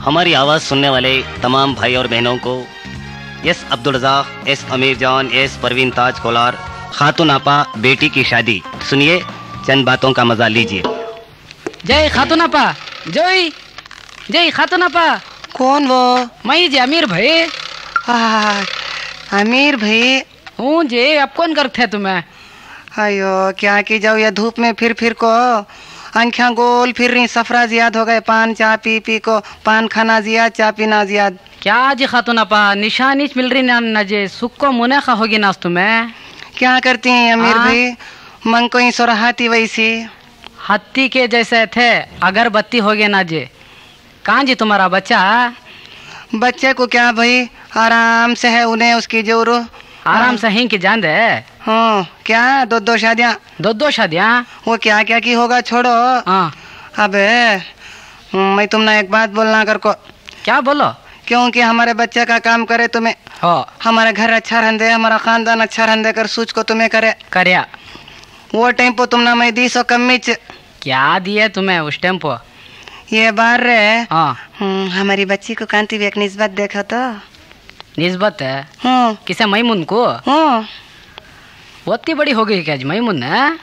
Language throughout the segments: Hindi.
हमारी आवाज़ सुनने वाले तमाम भाई और बहनों को एस अब्दुल रज़ाक, एस अमीर जान, एस परवीन ताज कोलार, खातून आपा बेटी की शादी, सुनिए चंद बातों का मजा लीजिए। जय खातून आपा, जय जय खातून आपा। कौन वो? मैं जी अमीर भाई। अमीर भाई? हूँ जी। अब कौन करते है तुम्हें? अयो क्या की जाओ ये धूप में फिर को आंखें गोल फिर रही, सफरा जियाद हो गए, पान चा पी पी को, पान खाना जियाद चा पीना जियाद। क्या जी खातून आपा, निशानीच मिल रही ना जे, सुख को मुनाफा होगी नास तुम्हें। क्या करती हैं अमीर भाई, मन को ही सोराहाती वैसी हत्ती के जैसे थे, अगरबत्ती हो गए ना जे। कहाँ जी तुम्हारा बच्चा? बच्चे को क्या भाई, आराम से है, उन्हें उसकी जोरो आराम से ही की जान दे। हाँ क्या दो शादियाँ? दो शादियाँ? वो क्या क्या की होगा छोड़ो। हाँ अबे मैं तुमने एक बात बोलना कर को। क्या बोलो? क्योंकि हमारे बच्चे का काम करे तुम्हें, हो हमारा घर अच्छा रहने, हमारा खानदान अच्छा रहने कर सूच को तुम्हें करे करया। वो टाइम पर तुमने मैं 200 कमीच क्या दिए तुम्हें उस टाइम पर? ये बार रे। हाँ हमारी बच्ची को कांति भी एक निस्बत देखा तो। निस्बत है? किसे? मैमुन को? वो इतनी बड़ी हो गई क्या जी मैमुन?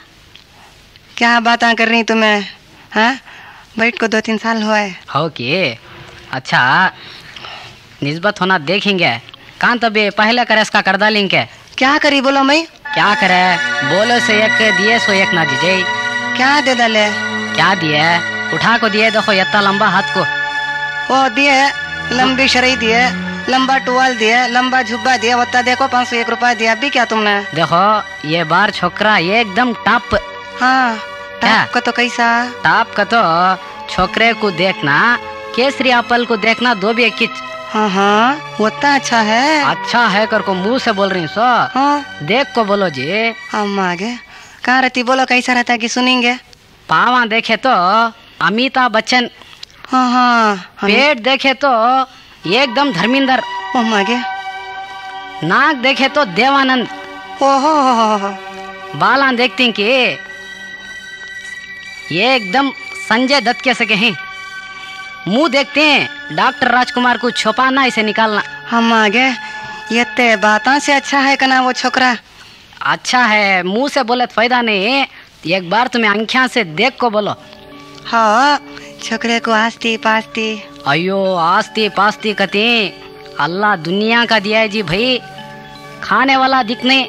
क्या बातें कर रही तुम्हें? हाँ बैठ को 2-3 साल हुआ है। हो कि अच्छा निस्बत होना देखेंगे। कान तभी पहले करे इसका कर डालेंगे। क्या करी बोलो? मैं क्या करे बोलो से एक दिए सो एक ना दीजिए। क्या दे डाले? क्या दिए? उठा को दिए, देखो इतना लंबा हाथ को। वो दिए लंबी शरई दिए, लंबा टुवाल दिए, लंबा झुब्बा दिए, वत्ता देखो 501 रुपया दिया। अभी क्या तुमने? देखो ये बार छोकरा एकदम टॉप। हाँ टॉप का तो कैसा? टॉप का तो छोकरे को देखना, केसरी एप्पल को देखना, दो भी एक किच। हाँ वो तो अच्छा है। अच्छा है कर को मुंह से बोल रही सो। हाँ देख को बोलो जी। हम आगे कहाँ रहती बोलो, कैसा रहता है कि सुनेंगे। पावा देखे तो अमिताभ बच्चन। हाँ हाँ पेट देखे तो एकदम धर्मेंद्र। हम आगे नाक देखे तो देवानंद। ओहो बाला देखती कि ये एकदम संजय दत्त के सके हैं। मुंह देखते हैं डॉक्टर राजकुमार को छुपाना, इसे निकालना। हम आगे ये ते बातों से अच्छा है कना वो छोकरा। अच्छा है, मुंह से बोले तो फायदा नहीं, एक बार तुम्हें आंखियां से देख को बोलो। हाँ छोकरे को आस्ती पास्ती। अयो आस्ती पास्ती कती अल्लाह दुनिया का दिया है जी भाई, खाने वाला दिखने।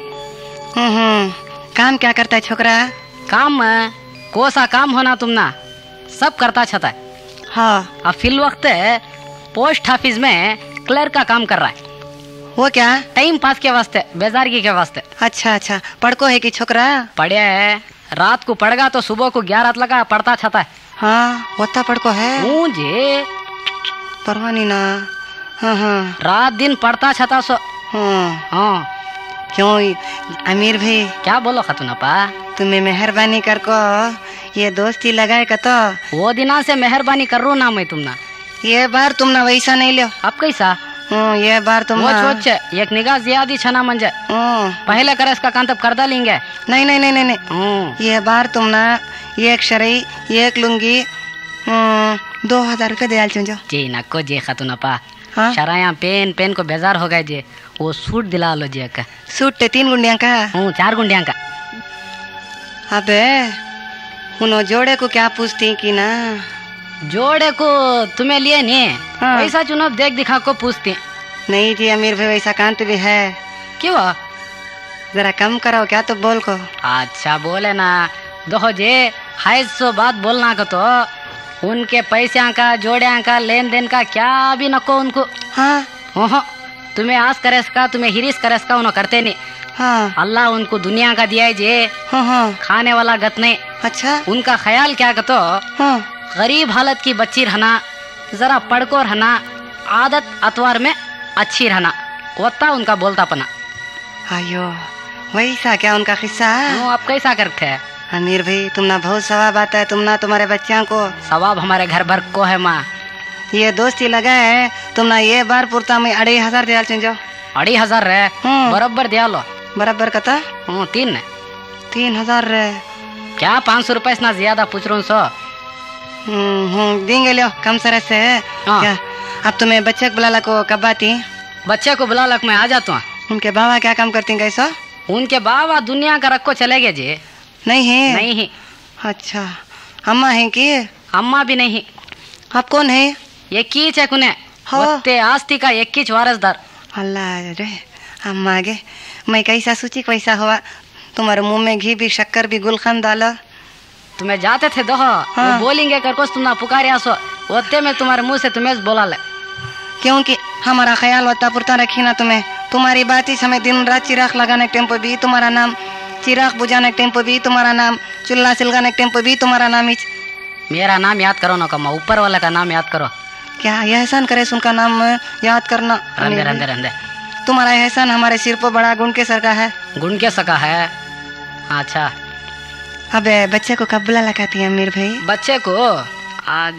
काम क्या करता है छोकरा? काम कोसा काम होना तुम ना, सब करता छता है। हाँ अब फिल वक्त पोस्ट ऑफिस में क्लर्क का काम कर रहा है। वो क्या? टाइम पास के वास्ते, बेजारगी के वास्ते। अच्छा अच्छा पढ़को है कि छोकरा? पढ़िया है, रात को पढ़गा तो सुबह को 11 लगा पढ़ता छता है। हाँ वत्ता पढ़को है जी, परवाह नहीं ना। हाँ हाँ रात दिन पढ़ता छता सो। हाँ क्यों अमीर भाई? क्या बोलो खतुनपा? तुम्हें मेहरबानी कर को ये दोस्ती लगाए का तो वो दिना से मेहरबानी कर रू ना मैं तुमना। ये बार तुमने वैसा नहीं लियो। अब कैसा? ये बार तुम वो सोच एक निगाह ज्यादा छना मंजे। पहले करे इसका कांतब कर डालेंगे। नहीं नहीं नहीं नहीं नहीं ये बार तुम ना एक शरई एक लुंगी 2000 रुपये दयाल चुंजो जी। नको जी खतुनपा। हाँ? शराया पेन पेन को बेजार हो गए जी, वो सूट दिला लो जी। का सूट 3 गुंडिया का? 4 गुंडिया का। अबे उन जोड़े को क्या पूछती की ना? जोड़े को तुम्हें लिए नहीं। हाँ। वैसा चुनाव देख दिखा को पूछती। नहीं जी अमीर भाई वैसा कांत भी है। क्यों? जरा कम करो क्या तो बोल को। अच्छा बोले ना दो जे हाय सो बात बोलना को तो उनके पैसे का जोड़िया का लेन देन का क्या भी नको उनको। हाँ तुम्हें आस करे इसका, तुम्हें हिरिस करे इसका, उन्होंने करते नहीं। हाँ अल्लाह उनको दुनिया का दिया है जे। हाँ खाने वाला गत नहीं। अच्छा उनका ख्याल क्या कतो? हाँ गरीब हालत की बच्ची रहना, जरा पढ़को रहना, आदत अतवार में अच्छी रहना, वत्ता उनका बोलता पना। आयो वैसा क्या उनका किस्सा? आप कैसा करते हैं? अमीर भाई तुमना बहुत सवाब आता है, तुमना तुम्हारे बच्चों को। सवाब हमारे घर भर को है माँ। ये दोस्ती लगा है तुमना, ये बार पुरता में 2500 दिया चुंजो। 2500 रे बराबर दिया लो। बराबर कता? 3000 रे। क्या 500 रुपए इतना ज्यादा पूछ रहा हूँ सो? देंगे लो कम सर से। क्या अब तुम्हें बच्चे को बुला को कब आती? बच्चे को बुला लग मैं आ जाता हूँ। उनके बाबा क्या काम करते हैं कैसा? उनके बाबा दुनिया का रखो चले गए जी। नहीं है? नहीं है। अच्छा, अम्मा है कि? अम्मा भी नहीं। आप कौन है? एक ही है कुने हाँ। वत्ते आस्ती का एक ही वारसदार। अल्लाह रे अम्मा गे, मैं कैसा सोची कैसा हुआ। तुम्हारे मुंह में घी भी शक्कर भी गुलखन डाला। तुम्हें जाते थे दो हाँ। बोलेंगे कर तुम ना पुकारे आसो वत्ते में तुम्हारे मुंह से तुम्हें बोला ले, क्योंकि हमारा ख्याल होता पुरता रखी ना तुम्हें। तुम्हारी बात ही हमें दिन रात चिराग लगाने के टेम्पो भी तुम्हारा नाम, चिराग बुझाने के टेम्पो भी तुम्हारा नाम, चूल्हा सिलगाने के टेम्पो भी तुम्हारा नाम ही। मेरा नाम याद करो ना कमा, ऊपर वाला का नाम याद करो। क्या यह एहसान करे उनका नाम याद करना? रंदे रंदे रंदे तुम्हारा एहसान हमारे सिर पर बड़ा गुण के सर का है। गुण के सका है। अच्छा अबे बच्चे को कब बुला लगाती है अमीर भाई? बच्चे को आज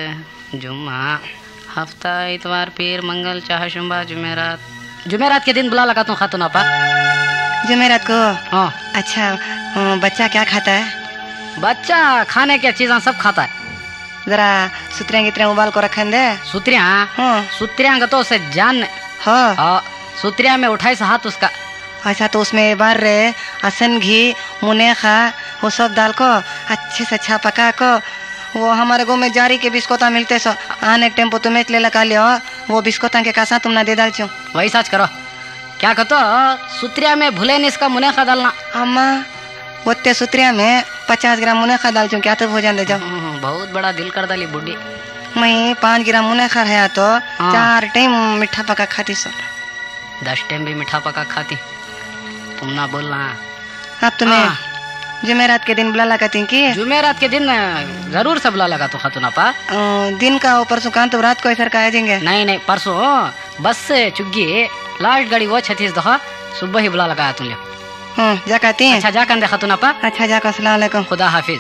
जुम्मा, हफ्ता, इतवार, पीर, मंगल, चाहे सोमवार, जुमेरात के दिन बुला लगाता हूँ खातून आपा। जुमेरात को? हाँ। अच्छा बच्चा क्या खाता है? बच्चा खाने की चीज़ें सब खाता है। जरा सुतरिया गितरिया उबाल को रखन दे। सुतरिया? हाँ। सुतरिया का तो उसे जान। हाँ। हाँ, सुतरिया में उठाई से हाथ उसका। अच्छा तो उसमें बार रे असन घी मुनेखा वो सब डाल को अच्छे से अच्छा पका को, वो हमारे गाँव में जारी के बिस्कोता मिलते सो, आने टेम्पो तुम्हें ले लगा लियो, वो बिस्कोता के कासा तुम ना दे डाल चो। वही सच करो। क्या कहतो सुतरिया में भूले नहीं इसका मुनेखा डालना। अम्मा वो सुतरिया में 50 ग्राम मुनेखा डाल चो, क्या तो भोजन दे जाओ। बहुत बड़ा दिल कर डाली बुढ़ी। मैं 5 ग्राम मुनेखा है तो हाँ। 4 टाइम मीठा पका खाती सो। 10 टाइम भी मीठा पका खाती, तुम ना बोलना। अब तुम्हें हाँ। जुमेरात के दिन बुला लगाती कि? जुमेरात के दिन जरूर सब बुला लगा तो खातून आपा। दिन का वो परसों कान तो रात को ऐसा आ जाएंगे। नहीं नहीं परसों बस से चुग्गी लास्ट गाड़ी वो 36 दफा सुबह ही बुला लगाया तुमने। जा कहती हैं? अच्छा जा कंदे खातून आपा। अच्छा जा अस्सलाम वालेकुम। खुदा हाफिज।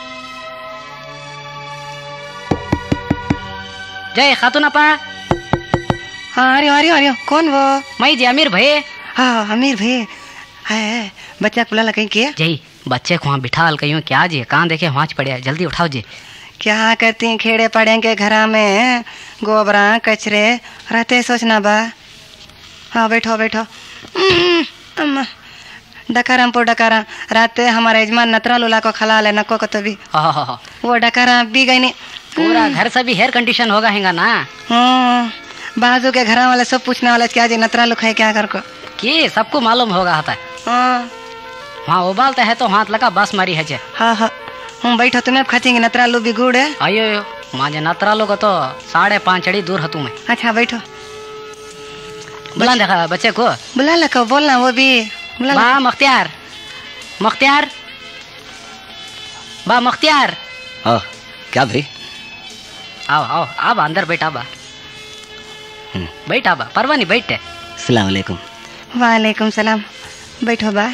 जय खातून आपा। हाँ अरे कौन वो? मैं जी अमीर भाई। हाँ अमीर भाई है। बच्चा बुला लगा कि? जय बच्चे को वहाँ बिठा कहीं क्या जी कहाँ देखे वहाँ पड़े है, जल्दी उठाओ जी। क्या करती हैं खेड़े पड़ेंगे घरा में, गोबरा कचरे रहते सोचना बा। हाँ बैठो बैठो। अम्मा डकारा पो डकारा रात हमारे यजमान नतरा लोला को खला ले नको को तो भी वो डकारा भी गई नहीं। पूरा घर से भी हेयर कंडीशन होगा हैगा ना। बाजू के घर वाले सब पूछने वाले क्या जी नतरा लुक है क्या कर को कि सबको मालूम होगा होता है। वहाँ उबालता है तो हाथ लगा बस मारी है जे। हाँ हाँ बैठो तुम्हें खाचेंगे नतरा लो भी गुड़ है। आयो माजे नतरा लो तो 5.5 अड़ी दूर हतू मैं। अच्छा बैठो। बुला देखा बच्चे को बुला लगा बोलना वो भी बुला। बा मुख्तियार मुख्तियार बा मुख्तियार। हाँ क्या भाई? आओ आओ अब अंदर बैठा बा। बैठा बा परवा नहीं बैठे। अस्सलाम वालेकुम। वालेकुम सलाम। बैठो बा।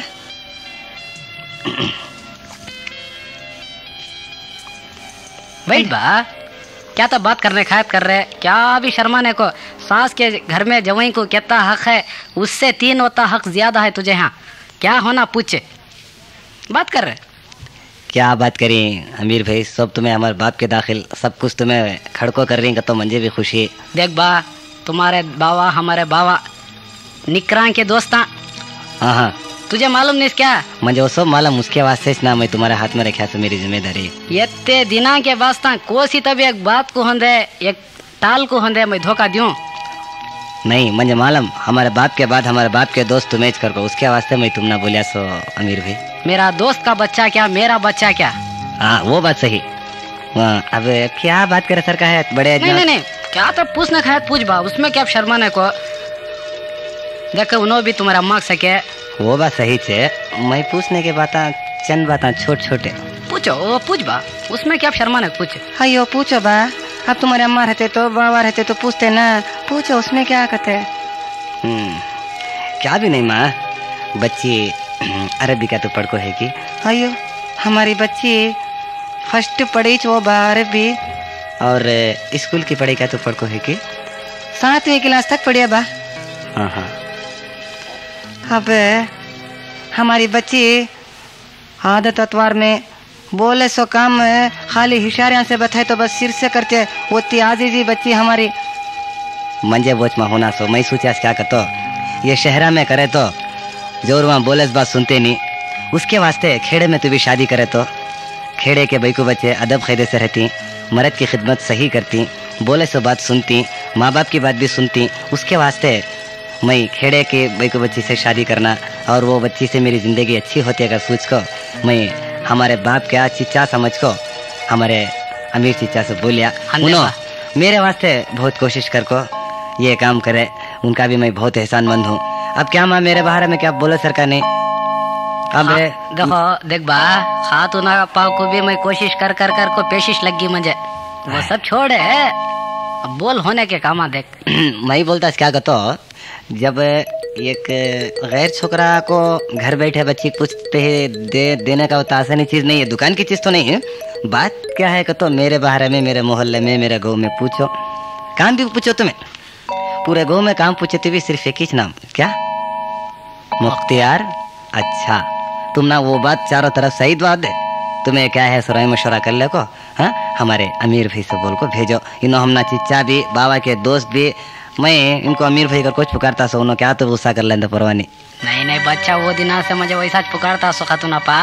बैठ बा। क्या तो बात करने खायत कर रहे, क्या अभी शर्माने को? सास के घर में जवाई को कितना हक है, उससे 3 होता हक ज्यादा है तुझे। यहाँ क्या होना पूछे, बात कर रहे। क्या बात करें अमीर भाई, सब तुम्हें हमारे बाप के दाखिल सब कुछ तुम्हें खड़को कर रही तो मुझे भी खुशी है। देख बा तुम्हारे बाबा हमारे बाबा निकरां के दोस्ता। हाँ हाँ तुझे मालूम नहीं क्या? मुझे वो सब मालूम, उसके वास्ते ना मैं तुम्हारे हाथ में रखा तो मेरी जिम्मेदारी। ये दिना के वास्ता कोसी तभी एक बात को होंदे एक टाल को होंदे मैं धोखा दूं नहीं। मुझे मालूम हमारे बाप के बाद हमारे बाप के दोस्त तुम्हें कर को, उसके वास्ते मैं तुम ना बोलिया सो अमीर भाई। मेरा दोस्त का बच्चा क्या मेरा बच्चा क्या? हाँ वो बात सही। अब क्या बात करे सर का है बड़े नहीं क्या तो पूछना खाया पूछ बा, उसमें क्या शर्माने को? देखो उन्होंने भी तुम्हारा अम्मा सके। वो बात सही छे, मैं पूछने के बात चंद बात छोट छोटे पूछो वो पूछ बा, उसमें क्या शर्माने पूछ। अयो पूछो बा। अब तुम्हारे अम्मा रहते तो बाबा रहते तो पूछते ना, पूछो उसमें क्या कहते। क्या भी नहीं माँ, बच्ची अरबी का तो पढ़को है कि? अयो हमारी बच्ची फर्स्ट पढ़ी वो बा अरबी, और स्कूल की पढ़ाई का तो पढ़को है कि? 7वीं क्लास तक पढ़िया बा। हाँ हाँ। अब हमारी बच्ची आदत अतवार में बोले सो काम खाली इशारियां से बताए तो बस सिर से करते। वो आजीजी बच्ची हमारी मंजे बोच में होना सो मैं सोचा क्या करतो ये शहरा में करे तो जोर वहाँ बोले बात सुनते नहीं, उसके वास्ते खेड़े में तू भी शादी करे तो खेड़े के भाई को बच्चे अदब क़ायदे से रहती, मर्द की खिदमत सही करती, बोले सो बात सुनती, माँ बाप की बात भी सुनती। उसके वास्ते मैं खेड़े के भाई को बच्ची से शादी करना और वो बच्ची से मेरी ज़िंदगी अच्छी होती है अगर सोच को मैं हमारे बाप क्या चिच्चा समझ को हमारे अमीर चिच्चा से बोलिया उन्होंने मेरे वास्ते बहुत कोशिश कर को ये काम करे, उनका भी मैं बहुत एहसानमंद हूँ। अब क्या माँ मेरे बाहर में क्या बोले सरकार ने। अब देखो देख बा खातून पाव को भी मैं कोशिश कर कर कर को पेशिश लगी मुझे, वो सब छोड़े अब बोल होने के कामा देख। मैं बोलता क्या कहतो, जब एक गैर छोकरा को घर बैठे बच्ची पूछते है देने का तो आसानी चीज नहीं है, दुकान की चीज तो नहीं है। बात क्या है कहतो मेरे बाहर में, मेरे मोहल्ले में, मेरे गाँव में पूछो, काम भी पूछो तुम्हें, पूरे गाँव में काम पूछे तो भी सिर्फ एक ही नाम क्या मुख्तियार। अच्छा तुम ना वो बात चारों तरफ सही बात है, तुम्हें क्या है सराय मशवरा कर ले को। हाँ हमारे अमीर भाई से बोल को भेजो, इन्हों हमना चिच्चा भी बाबा के दोस्त भी, मैं इनको अमीर भाई कर कुछ पुकारता सो उन्होंने क्या तो गुस्सा कर लेंगे परवानी। नहीं नहीं बच्चा वो दिन से मुझे वैसा पुकारता सो खातून पा।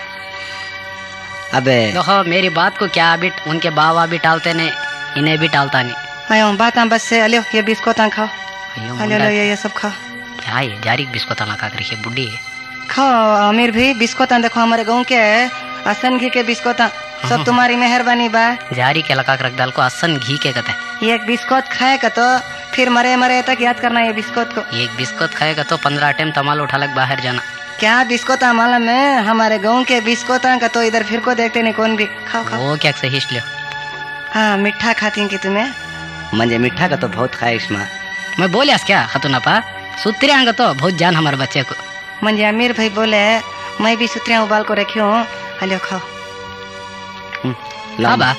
अबे देखो मेरी बात को क्या अभी उनके बाबा भी टालते नहीं, इन्हें भी टालता नहीं। आयो बात बस से अलियो ये बिस्कुट खाओ, अलियो ये सब खाओ। क्या ये जारी बिस्कुट लगा कर रही है बुढ़ी खाओ अमीर भी बिस्कुट देखो हमारे गाँव के असन घी के बिस्कुट सब तुम्हारी मेहरबानी बा। जारी के लगा रख डाल को असन घी के कहते ये एक बिस्कुट खाएगा तो फिर मरे मरे तक याद करना ये बिस्कुट को। एक बिस्कुट खाएगा तो 15 टाइम तमाल उठा लग बाहर जाना। क्या बिस्कुट मालूम है हमारे गाँव के बिस्कुट का तो इधर फिर को देखते नहीं कौन भी। खाओ खाओ वो क्या सही लियो। हाँ मीठा खाती कि तुम्हें मंजे मीठा का तो बहुत ख्वाहिश माँ। मैं बोलिया क्या खतुना पा सुतरिया तो बहुत जान हमारे बच्चे को। मंजे अमीर भाई बोले मैं भी सुतरिया उबाल को रखी हूँ, हलियो खाओ। लाबा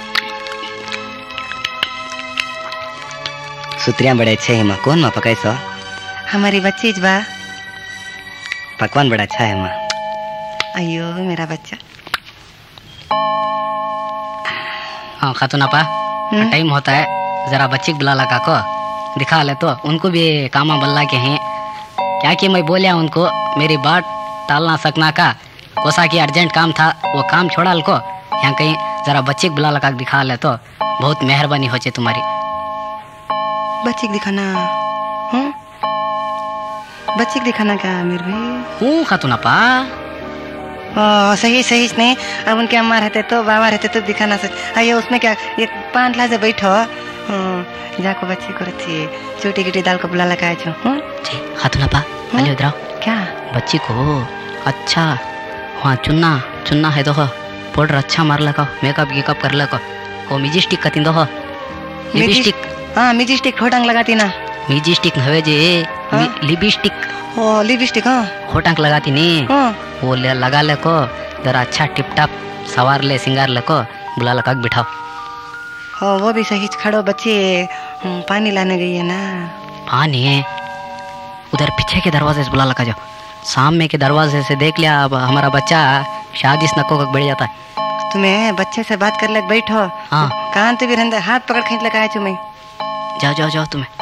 सुतरिया बड़े अच्छे है माँ। कौन माँ पकाई सो? हमारी बच्ची बा। पकवान बड़ा अच्छा है माँ। अयो मेरा बच्चा। हाँ खातून आपा टाइम होता है, जरा बच्ची बुला लगा को दिखा ले तो उनको भी कामा बल्ला के हैं क्या कि मैं बोलिया उनको मेरी बात टालना सकना का कोसा की अर्जेंट काम था, वो काम छोड़ा को यहाँ कहीं जरा बच्ची बुला लगा दिखा ले तो बहुत मेहरबानी हो जाए तुम्हारी। बच्ची दिखाना बच्ची दिखाना क्या अमीर भाई? हूँ खातून आपा। सही सही नहीं, अब उनके अम्मा रहते तो बाबा रहते तो दिखाना सच। आइए उसमें क्या ये 5 लाख से बैठो जाको बच्ची को रखी छोटी गिटी दाल को बुला लगाए छो। खातून आपा अली उधर क्या बच्ची को अच्छा वहाँ चुन्ना चुन्ना है तो पाउडर अच्छा मार लगा, मेकअप गिकअप कर लगा, वो मिजिस्टिक कती दो लिपस्टिक। हाँ मिजिस्टिक ठोटांग लगाती ना। मिजिस्टिक हवे जे लिपस्टिक। ओ लिपस्टिक हाँ होटंक लगाती नहीं वो ले लगा ले को जरा अच्छा टिप टाप सवार ले सिंगार ले को बुला लगा बिठाओ। हो वो भी सही खड़ो बच्ची पानी लाने गई है ना। पानी उधर पीछे के दरवाजे से बुला लगा जाओ, सामने के दरवाजे से देख लिया अब हमारा बच्चा शादी नक्को का बढ़ जाता है। तुम्हें बच्चे से बात कर ले बैठो। हाँ कान तो भी रहते हाथ पकड़ खींच लगाए छो मैं। जाओ जाओ जाओ तुम्हें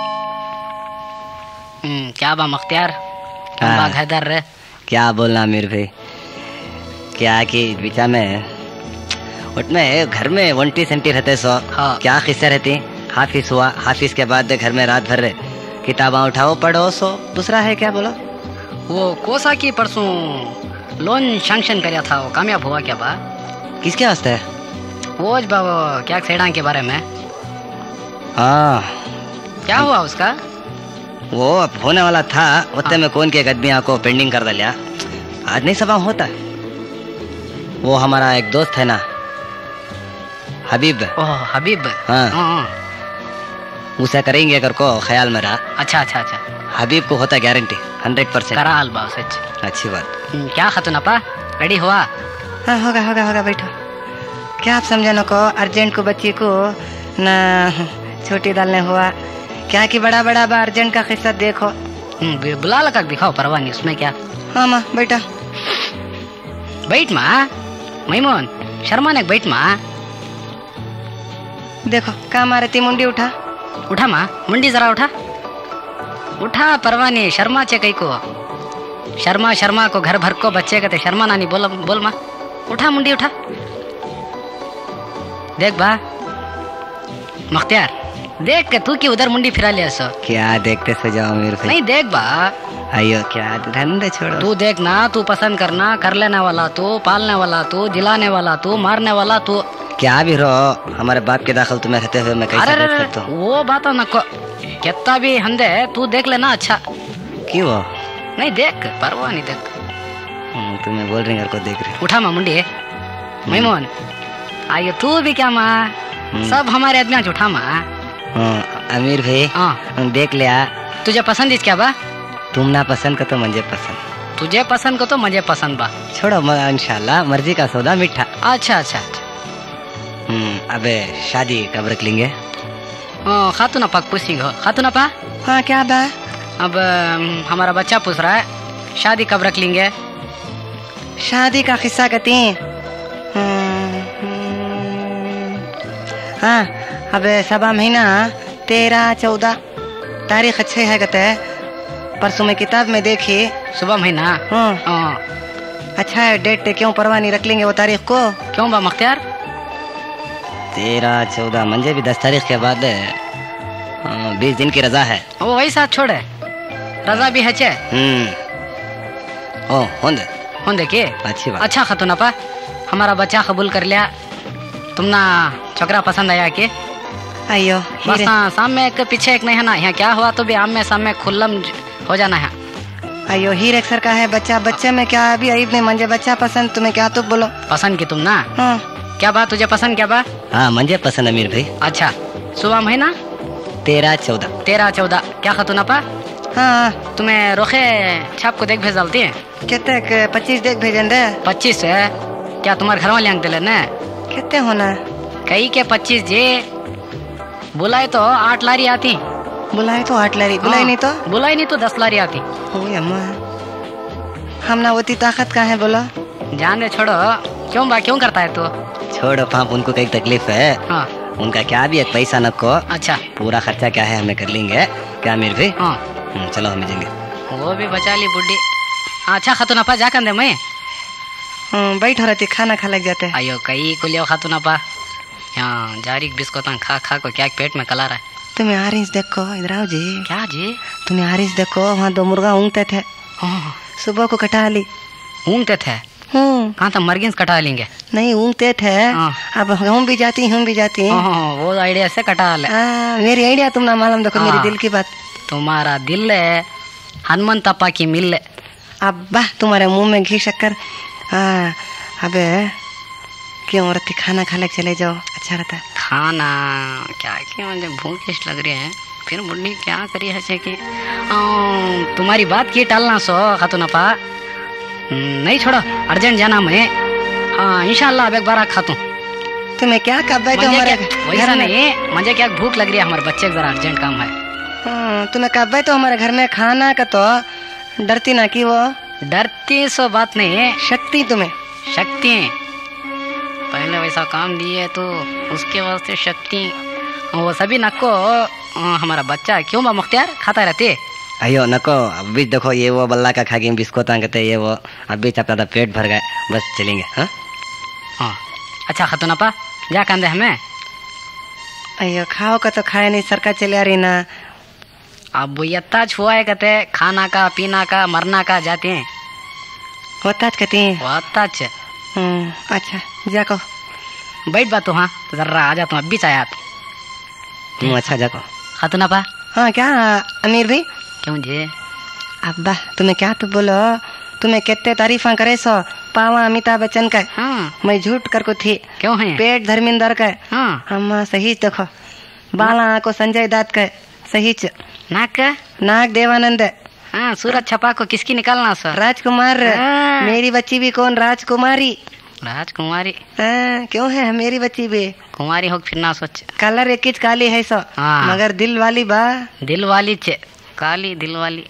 क्या बा मुख्तियार हैदर रे क्या बोलना अमीर भाई, क्या कि बीचा में उसमें घर में 1 सेंटी रहते सो। हाँ। क्या किस्से रहती, हाफिज हुआ, हाफिज के बाद घर में रात भर किताबा उठाओ पढ़ो सो। दूसरा है क्या बोलो? वो कोसा की परसों लोन सैंक्शन कराया था, वो कामयाब हुआ क्या बा? किसके वास्ते? वो बा वो क्या सेडांग के बारे में। हाँ क्या हुआ उसका? वो अब होने वाला था उतने में कौन के आदमी को पेंडिंग कर दिया, आज नहीं सब होता। वो हमारा एक दोस्त है ना हबीब। ओह हबीब। हाँ। उसे करेंगे अगर को ख्याल मेरा। अच्छा अच्छा अच्छा हबीब को होता गारंटी 100% करा हाल बा सच। अच्छी बात। क्या खातून अपा रेडी हुआ? हाँ होगा होगा होगा बैठो। क्या आप समझानो को अर्जेंट को बच्ची को ना छोटी डालने हुआ क्या कि बड़ा बड़ा बा अर्जेंट का किस्सा देखो। बुला लगा दिखाओ परवाह नहीं उसमें क्या। हाँ माँ बेटा बैठ माँ मैमून शर्मा ने बैठ माँ। देखो कहाँ मारे ती मुंडी उठा उठा माँ, मुंडी जरा उठा उठा, परवाह नहीं, शर्मा चे कई को, शर्मा शर्मा को घर भर को बच्चे कहते, शर्मा नानी बोल बोल माँ, उठा मुंडी उठा। देख बा मख्तियार, देख के तू की उधर मुंडी फिरा लिया सो। क्या देखते सजाओ अमीर भाई? नहीं देख बा, अयो क्या धंधे छोड़ो। तू देखना, तू पसंद करना, कर लेने वाला तू, पालने वाला तू, जिलाने वाला तू, मारने वाला तू। क्या भी रहो, हमारे बाप के दाखिल तुम्हें रहते हुए मैं कैसे देख सकता हूँ? वो बात नको, कितना भी हंदे तू देख लेना। अच्छा क्यों? नहीं देख, परवाह नहीं देख। तुम्हें बोल रही को देख रही। उठा माँ मुंडी, मैमोन आइयो तू भी क्या माँ, सब हमारे आदमी आज उठा माँ। अमीर भाई हाँ देख लिया। तुझे पसंद इस क्या बा? तुम ना पसंद को तो मुझे पसंद, तुझे पसंद को तो मुझे पसंद बा। छोड़ो इंशाल्लाह, मर्जी का सौदा मीठा। अच्छा अच्छा। अबे शादी कब रख लेंगे? खातून अपा पूछेंगे। खातून अपा, हाँ क्या बा? अब हमारा बच्चा पूछ रहा है शादी कब रख लेंगे? शादी का किस्सा कहती। हाँ अब सबा महीना 13-14 तारीख अच्छे है कहते हैं, परसों में किताब में देखी। सुबह महीना? हाँ अच्छा है, डेट क्यों परवाह नहीं, रख लेंगे वो तारीख को। क्यों बा मख्तियार? 13-14 मंजे भी 10 तारीख के बाद 20 दिन की रजा है। वो वही साथ छोड़े, रजा भी है चे। ओ होंदे के अच्छी बात। अच्छा खातून अपा, हमारा बच्चा कबूल कर लिया, तुमना छोकरा पसंद आया के? अयो बस हाँ, सामने एक पीछे एक नहीं है ना, यहाँ क्या हुआ तो भी आमने सामने खुल्लम हो जाना है। अयो हीर सर का है बच्चा, बच्चे में क्या अभी अईब नहीं, मंजे बच्चा पसंद, तुम्हें क्या तो बोलो। पसंद की तुम ना? हाँ क्या बात, तुझे पसंद क्या बा? हाँ मुझे पसंद अमीर भाई। अच्छा सुबह महीना 13-14 क्या खातून अपा? हाँ तुम्हें रोखे छाप को देख भेज डालती है? कितने 25 देख भेजन दे। 25 है क्या? तुम्हारे घर वाले अंक दिले न? कितने होना? कई के 25 जे, बुलाए तो 8 लारी आती। बुलाए तो 8 लारी, बुलाई नहीं तो? बुलाई नहीं तो 10 लारी आती। अम्मा हम ना होती ताकत कहाँ है बोलो? जाने छोड़ो, क्यों बा, क्यों करता है तू? छोड़ो पाप, उनको कई तकलीफ है। हाँ उनका क्या भी एक पैसा न को। अच्छा पूरा खर्चा क्या है हमें कर लेंगे, क्या अमीर भाई? हाँ चलो हम जाएंगे। वो भी बचा ली बुड्ढी। अच्छा खातून अपा जा कंदे मैं बैठ रहती, खाना खा लग जाते। आयो कई को लियो खातून अपा, यहाँ जारी बिस्कुट खा खा को क्या पेट में कला रहा है। तुम्हें आरिस देखो, इधर आओ जी। क्या जी? तुम्हें आरिस देखो, वहाँ 2 मुर्गा ऊँगते थे, सुबह को कटा ली। ऊँगते थे? कहाँ था, मर्गिंस कटा लेंगे? नहीं ऊँगते थे, अब हम भी जाती वो आइडिया से कटा ले। मेरी आइडिया तुम ना मालूम, देखो मेरी दिल की बात। तुम्हारा दिल है हनुमंत अपा की मिल। अब तुम्हारे मुंह में घी शक्कर। अबे क्यों औरत खाना खा ले चले जाओ, अच्छा रहता है। खाना क्या, क्यों मुझे भूख लग रही है, फिर बुढ़ी क्या करी है कि तुम्हारी बात की टालना सो खातून अपा। नहीं छोड़ो, अर्जेंट जाना मैं। हाँ इंशाल्लाह अब एक बार खातू। तुम्हें क्या कब हमारे वैसा नहीं, मुझे क्या भूख लग रही है, हमारे बच्चे जरा अर्जेंट काम है। तुम्हें कब तो हमारे घर में खाना का तो डरती ना की? वो डरती सो बात नहीं है, शक्ति तुम्हें शक्ति पहले वैसा काम दिए तो उसके वास्ते शक्ति। वो सभी नको हमारा बच्चा क्यों बा मुख्तियार खाता रहते? अयो नको, अभी देखो ये वो बल्ला का खा गए बिस्कुट कहते ये वो, अभी चपटा पेट भर गए, बस चलेंगे। हाँ अच्छा खातून अपा जा कंदे हमें। अयो खाओ का तो खाए नहीं, सरकार चले आ रही ना। अब यत्ता छुआ है कहते, खाना का पीना का मरना का जाते हैं, होता कहती हैं। अच्छा जाको बैठ बा तू। हाँ जरा आ जा तुम, अभी चाहे अच्छा जाको खातून अपा। हाँ क्या अमीर भाई? क्यों जी? अब्बा तुम्हें क्या तो बोलो, तुम्हें कितने तारीफा करे सो, पावा अमिताभ बच्चन का। मैं झूठ कर को थी। क्यों है? पेट धर्मिंदर का। अम्मा सही देखो, बाला को संजय दत्त का सही, नाक देवानंद। हाँ सूरज छपा को किसकी निकालना सर? राजकुमार। मेरी बच्ची भी कौन? राजकुमारी। राजकुमारी क्यों है मेरी बच्ची भी? कुमारी हो फिर ना सोच। कलर एक काली है सो, मगर दिल वाली बा। दिल वाली चे काली दिल वाली।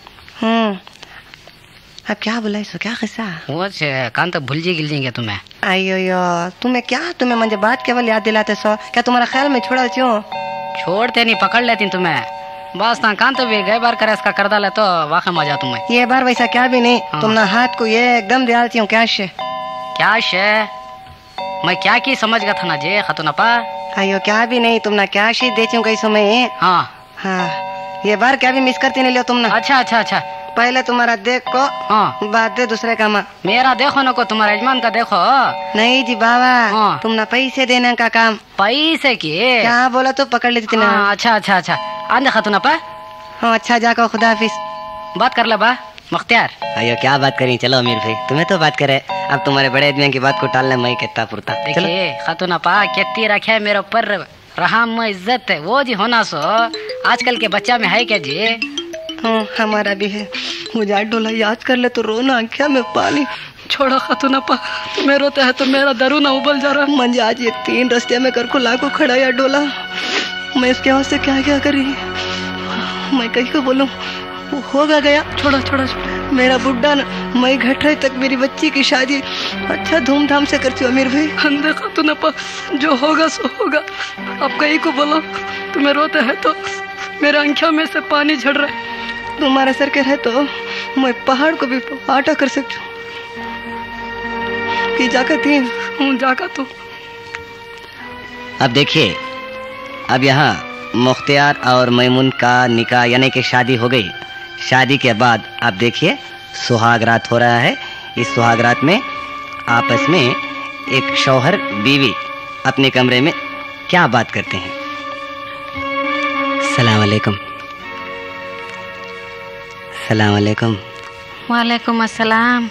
अब क्या बुलाई सो, क्या किस्सा? वो कान तो भूल जी गिल जाएंगे तुम्हें। अयो तुम्हें क्या, तुम्हें मुझे बात केवल याद दिलाते सो, क्या तुम्हारा ख्याल में छोड़ा क्यों? छोड़ते नहीं, पकड़ लेती तुम्हें। बस ना कान तो भी गए बार करे इसका कर डाले तो वाकई मजा तुम्हें। ये बार वैसा क्या भी नहीं, हाँ। तुम ना हाथ को ये एकदम डालती हूँ क्या शे। क्या शे? मैं क्या की समझ गया था ना जे खतुनपा। अयो क्या भी नहीं, तुम ना क्या शी देती हूँ कई समय। हाँ हाँ ये बार क्या भी मिस करती नहीं लियो तुम ना। अच्छा अच्छा अच्छा। पहले तुम्हारा देख को हाँ बाद दे दूसरे का माँ। मेरा देखो ना को तुम्हारा यजमान का देखो। नहीं जी बाबा, हाँ। तुम ना पैसे देने का काम। पैसे की? क्या बोला तो पकड़ लेती थी ना। हाँ, अच्छा अच्छा अच्छा। आंदे खतुनपा। हाँ अच्छा जाकर खुदा हाफिज। बात कर ले बा मुख्तियार। अयो क्या बात करी, चलो अमीर भाई तुम्हें तो बात करे, अब तुम्हारे बड़े आदमी की बात को टालने मैं कितना पुरता। चलो देखिए खतुनपा कितनी रखे मेरे ऊपर रहा में इज्जत है वो जी होना सो आजकल के बच्चा में है क्या जी। हाँ हमारा भी है। मुझे डोला याद कर ले तो रोना आंखिया में पानी। छोड़ो खतुनपा, तुम्हें रोते है तो मेरा दरू ना उबल जा रहा। मंजे आज ये 3 रस्ते में कर को लाको खड़ा या डोला, मैं इसके वास्ते क्या क्या करी, मैं कहीं को बोलूं वो होगा गया। छोड़ो छोड़ो छोड़ो। मेरा बुड्ढा न, मैं घट रही तक मेरी बच्ची की शादी अच्छा धूमधाम से करती हूँ अमीर भाई। अंदे खतुनपा, जो होगा सो होगा, अब कहीं को बोलो। तुम्हें रोते है तो मेरे आंखों में से पानी झड़ रहा है। तुम्हारे सर के रहे तो मैं पहाड़ को भी आटा कर सकती हूँ कि जाकर थी हूँ जाकर तू। अब देखिए, अब यहाँ मुख्तियार और मैमून का निकाह यानी कि शादी हो गई। शादी के बाद आप देखिए सुहागरात हो रहा है। इस सुहागरात में आपस में एक शौहर बीवी अपने कमरे में क्या बात करते हैं। सलाम अलैकुम। सलाम अलैकुम। वालेकुम अस्सलाम।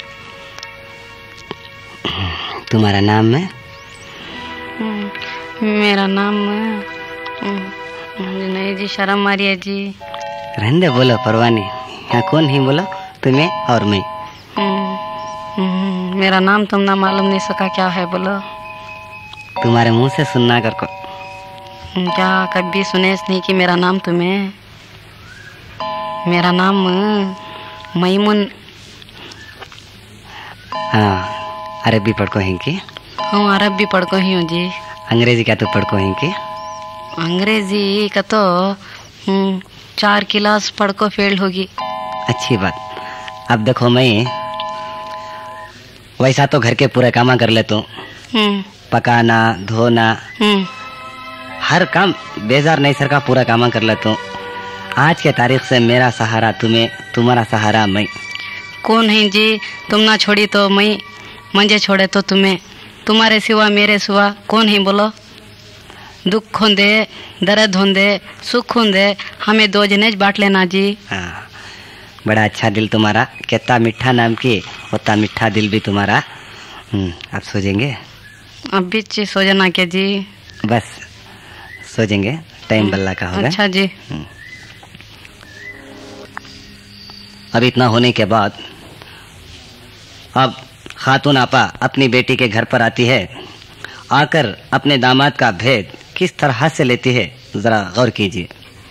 तुम्हारा नाम है? मेरा नाम नहीं जी, शर्म आ रही है जी। रहने बोलो, परवाह नहीं। यहाँ कौन ही बोलो, तुम्हें और मैं। मेरा नाम तुम ना मालूम नहीं सका क्या है बोलो। तुम्हारे मुंह से सुनना कर को। क्या कभी सुने नहीं कि मेरा नाम तुम्हें? मेरा नाम मैमून। हाँ अरबी पढ़को हैं कि? हाँ अरबी पढ़को ही हूँ जी। अंग्रेजी क्या तो पढ़को हैं कि? अंग्रेजी का तो 4 क्लास पढ़को फेल होगी। अच्छी बात। अब देखो मैं वैसा तो घर के पूरे काम कर लेता हूँ, पकाना धोना हर काम बेजार नहीं सर का पूरा काम कर लेता हूँ। आज के तारीख से मेरा सहारा तुम्हें, तुम्हारा सहारा मैं। कौन है जी? तुम ना छोड़ी तो मैं, मंजे छोड़े तो तुम्हें। तुम्हारे सिवा मेरे सिवा कौन है बोलो? दुख होंदे दर्द होंदे सुख होंदे हमें 2 जने बांट लेना जी। हाँ बड़ा अच्छा दिल तुम्हारा, कितना मीठा नाम की उतना मीठा दिल भी तुम्हारा। अब सो जाएंगे? अब बीच सो जाना क्या जी? बस सो जाएंगे, टाइम बल्ला का होगा। अच्छा जी। अब इतना होने के बाद अब खातून आपा अपनी बेटी के घर पर आती है। आकर अपने दामाद का भेद किस तरह से लेती है जरा गौर कीजिए।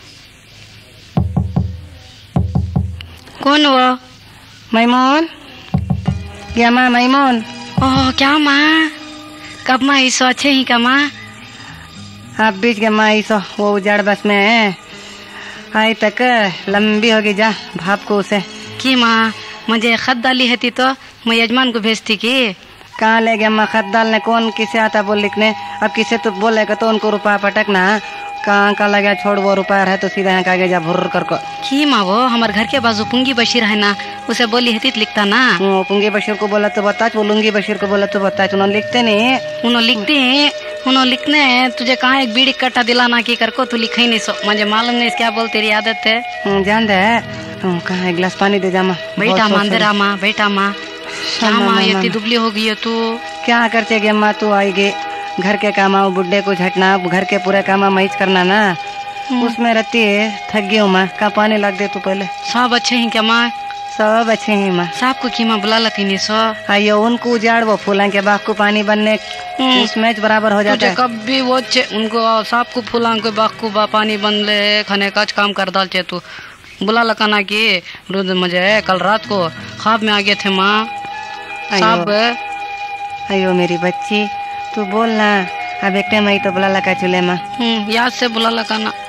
कौन वो? मैमून, क्या माँ मैमून? ओह क्या माँ, कब माँ इस अच्छे ही का माँ? आप बीच के माँ इस वो उजाड़ बस में है, आई तक लंबी होगी जा भाप को उसे की माँ मुझे खत डाली है तो मैं यजमान को भेजती की। कहाँ ले गया माँ खत डालने? कौन किसे आता बोल लिखने? अब किसे तो बोलेगा तो उनको रुपया पटकना। कहाँ का लगा छोड़, वो रुपया है तो सीधा यहाँ कागे जा भुर्र कर को। की माँ वो हमारे घर के बाजू पुंगी बशीर है ना, उसे बोली है लिखता ना। पुंगी बशीर को बोला तो बता, बोलूंगी बशीर को बोला तो बता। उन्होंने लिखते नहीं, उन्होंने लिखते हैं, उन्होंने लिखने हैं। तुझे कहाँ एक बीड़ी कट्टा दिलाना की कर को तू लिखा ही नहीं सो। मुझे मालूम नहीं क्या बोल तेरी आदत है। जान दे कहाँ एक गिलास पानी दे जा माँ। बेटा माँ अंदर आ माँ, बेटा माँ। क्या माँ इतनी दुबली हो गई है तू? क्या करते गे माँ, तू आएगी घर के काम आओ, बुड्ढे को झटना, घर के पूरे काम मैच करना ना, उसमें रहती है। थक गई हूँ माँ, कहाँ पानी लग दे तू पहले। सब अच्छे हैं क्या माँ? सब अच्छे हैं माँ। साहब को की माँ बुला लगी नहीं सो? आइयो उनको उजाड़, वो फूलों के बाग को पानी बनने उसमें बराबर हो जाता है। कभी वो उनको साहब को फूलों के बाग को पानी बन ले खाने का काम कर डाल चे तू बुला लगाना की। मुझे कल रात को ख्वाब में आ गए थे माँ साहब। अयो मेरी बच्ची तू बोल ना, अब एक टाइम आई तो बुला लगा चूल्हे माँ। याद से बुला लगाना।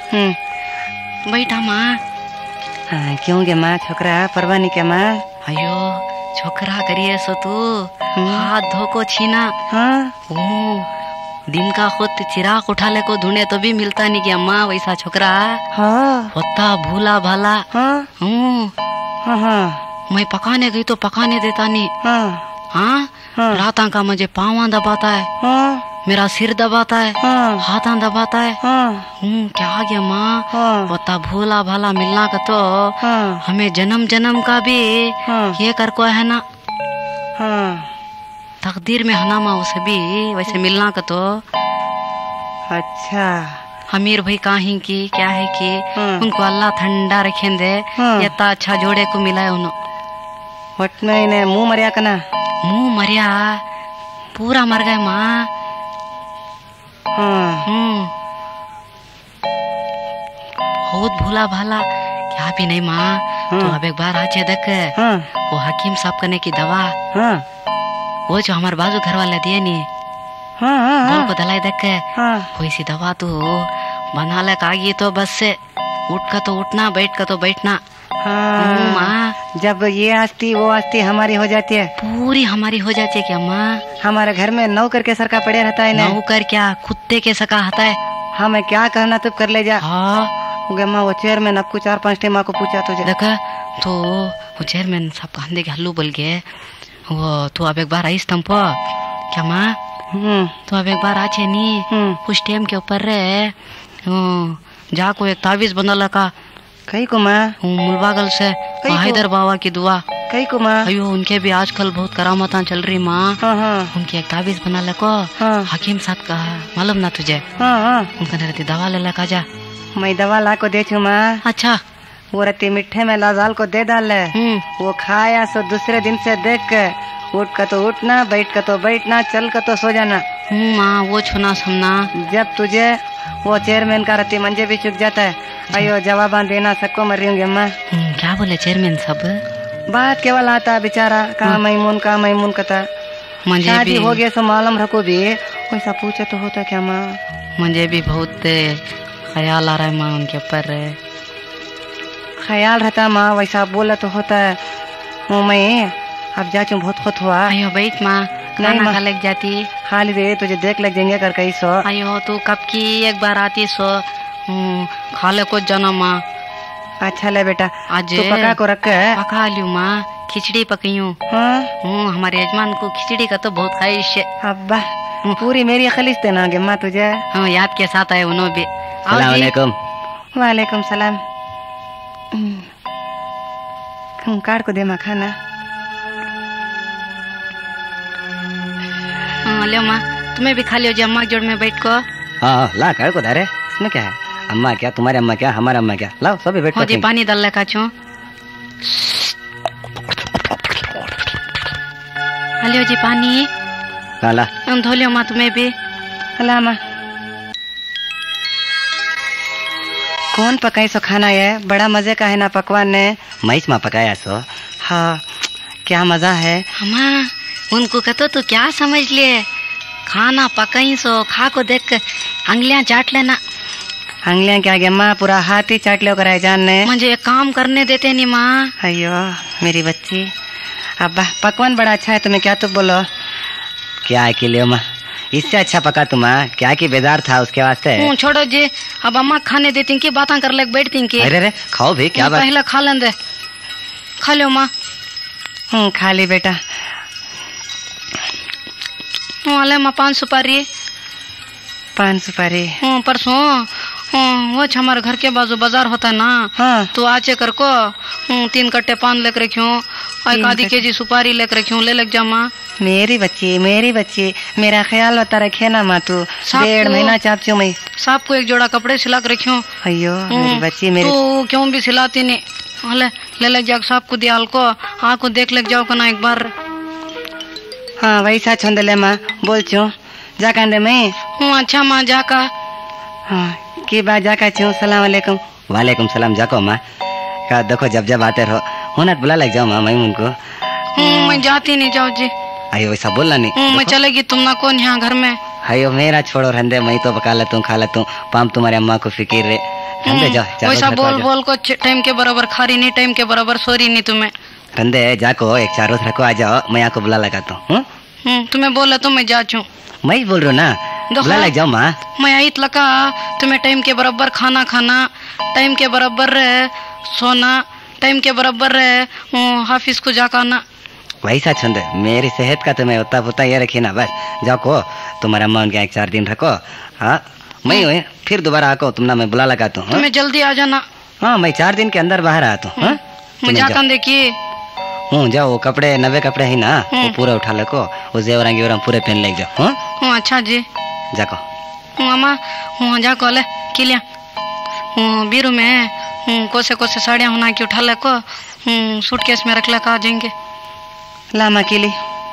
बैठा माँ। हाँ, क्यों गे माँ छोकरा परवाह नहीं क्या माँ? अयो छोकरा करिए सो तू हाथ धो को छीना। हाँ दिन का खुद चिराग उठा ले को ढूंढे तो भी मिलता नहीं क्या माँ वैसा छोकरा हाँ होता भूला भाला। हाँ हाँ हाँ मैं पकाने गई तो पकाने देता नहीं। हाँ हाँ रात का मुझे पाँव दबाता है, हाँ मेरा सिर दबाता है, हाँ हाथ दबाता है। हाँ क्या आ गया माँ? हाँ होता भूला भाला मिलना का तो हाँ हमें जन्म जन्म का भी हाँ ये कर को है ना, हाँ तकदीर में है ना माँ उसे भी वैसे मिलना का तो। अच्छा अमीर भाई काहीं की क्या है कि उनको अल्लाह ठंडा रखें दे। ये ता अच्छा जोड़े को मिला है उन्होंने। वट में इन्हें मुंह मरिया कना? मुंह मरिया पूरा मर गए माँ। बहुत भूला भाला क्या भी नहीं माँ। तो अब एक बार आचे देख वो हकीम साहब करने की दवा वो जो हमारे बाजू घर वाले दिए नहीं वो को दलाई देख कोई सी दवा तो बना ले कागी तो बस से उठ का तो उठना बैठ का तो बैठना। माँ जब ये आस्ती वो आस्ती हमारी हो जाती है पूरी हमारी हो जाती है क्या माँ? हमारे घर में नौकर के सर का पड़े रहता है ना। नौकर क्या कुत्ते के सका आता है। हमें क्या करना तुम कर ले जा। हाँ वो चेयरमैन आपको 4-5 टाइम को पूछा तुझे देखा तो वो चेयरमैन सब कहने के हल्लू बोल गए वो तू अब एक बार आईस तुम क्या माँ? तो अब एक बार आचे नहीं कुछ टाइम के ऊपर रे जाको एक तावीज बना लगा कई को माँ मुलबागल से हैदर बाबा की दुआ कई को माँ। अयो उनके भी आजकल बहुत करामता चल रही माँ। उनकी एक तावीज बना लको हकीम साहब का मालूम ना तुझे? उनका रहती दवा ले लगा जा। मैं दवा ला को दे छू माँ। अच्छा वो रहती मिठे में लाजाल को दे डाल वो खाया सो दूसरे दिन से देख के उठ का तो उठना बैठ का तो बैठना चल का तो सो जाना। माँ वो छुना सुनना जब तुझे वो चेयरमैन का रहती मंजे भी चुक जाता है। अयो जवाब देना सबको मर रही हूँ अम्मा। क्या बोले चेयरमैन सब? बात केवल आता बेचारा का मैमून कता शादी हो गया सो मालूम रखो भी वैसा पूछे तो होता क्या माँ? मुझे भी बहुत ख्याल आ रहा है माँ उनके ऊपर। ख्याल रहता माँ वैसा बोला तो होता है। मैं अब जा चुम बहुत खुद हुआ। अयो बैठ माँ नहीं खा लग जाती खाली दे तुझे देख लग जाएंगे कर कहीं सो। अयो तू कब की एक बार आती सो खा ले कुछ जाना माँ। अच्छा ले बेटा आज तू पका को रख पका लियो माँ खिचड़ी पकी हूँ। हमारे यजमान को खिचड़ी का तो बहुत ख्वाहिश है। अब्बा पूरी मेरी खलीस देना माँ तुझे। याद के साथ आए उन्होंने भी। वालेकुम। वालेकुम सलाम। काट को दे माँ खाना। लियो माँ तुम्हें भी खा लियो जी अम्मा जोड़ में बैठ को। हाँ ला काट को धारे इसमें क्या है? अम्मा क्या तुम्हारे अम्मा क्या हमारे अम्मा क्या? लाओ सभी बैठो जी पानी डाल ले काचो। लियो जी पानी। ला धो लियो माँ तुम्हें भी। ला माँ कौन पकाई सो खाना है? बड़ा मजे का है ना पकवान ने। मैच माँ पकाया सो। हाँ क्या मजा है। अम्मा उनको कहते तो क्या समझ लिए खाना पकाई सो खा को देख अंगलियां चाट लेना। अंगलियां क्या गया माँ पूरा हाथ ही चाट लो कराए जान ने। मुझे काम करने देते नहीं माँ। अयो मेरी बच्ची अब्बा पकवान बड़ा अच्छा है तुम्हें क्या तो बोलो। क्या है कि लियो माँ इससे अच्छा पका तुम क्या की बेजार था उसके वास्ते। छोड़ो जी अब अम्मा खाने देती की बातें कर ले बैठती की। अरे खाओ भी क्या बात। पहले खा लेंदे खा लो माँ। खा ली बेटा। वाले माँ 5 सुपारी। 5 सुपारी परसों वो हमारे घर के बाजू बाजार होता है ना। तो आचे कर को 3 कट्टे पान लेकर रखियो एक आधी केजी सुपारी लेकर रखियो ले लग जा माँ। मेरी बच्ची मेरा ख्याल होता रखे ना माँ तू 1.5 महीना चापचू मैं साहब को एक जोड़ा कपड़े सिला कर रखियो। अयो मेरी बच्ची मेरी तू क्यों भी सिलाती नहीं ले लग जा साहब को दियाल को आको देख लग जाओ ना एक बार। हाँ वैसा छोंद ले माँ बोल चू जा कांदे मैं। अच्छा माँ जाका। हाँ की बात जाका चू। सलाम वालेकुम। वालेकुम सलाम जाको माँ का देखो जब आते रहो होना बुला लग जाओ माँ मैं उनको। मैं जाती नहीं जाओ जी। अयो वैसा बोलना नहीं। मैं चलेगी तुम ना कौन यहाँ घर में। अयो मेरा छोड़ो रंदे मैं तो पका लेता हूँ खा लेता हूँ पाम तुम्हारे अम्मा को फिक्र रे कंदे जाओ चार वैसा रोज रखो, बोल आ जाओ। बोल को टाइम के बराबर खारी नहीं, टाइम के बराबर सोरी नहीं तुम्हें। कंदे जाको एक 4 रोज रखो, आ जाओ, मैं आपको बुला लगाता हूँ। तुम्हें बोला तो मैं जाचू। मैं ही बोल रहा हूँ ना, देखो, बुला लग जाओ माँ। मैं आई लगा तुम्हें टाइम के बराबर खाना खाना, टाइम के बराबर सोना, टाइम के बराबर हाफिज को जाकाना। वैसा छंद है, मेरी सेहत का तुम्हें उतना पुता ये रखी ना, बस जाओ को तुम्हारा अम्मा उनके 1-4 दिन रखो। हाँ मैं हुई फिर दोबारा आको, तुम ना मैं बुला लगाता हूँ। तुम्हें जल्दी आ जाना। हाँ मैं 4 दिन के अंदर बाहर आता हूँ। मैं जाकर देखिए। जाओ, वो कपड़े नवे कपड़े ही ना, वो पूरा उठा लो, वो जेवरा गेवरा पूरे पहन ले जाओ। अच्छा जी जाको अम्मा जाको ले किलिया बीरू में कोसे कोसे साड़ियाँ होना की उठा ले को सूटकेस में रख ले का आ जाएंगे। लामा किली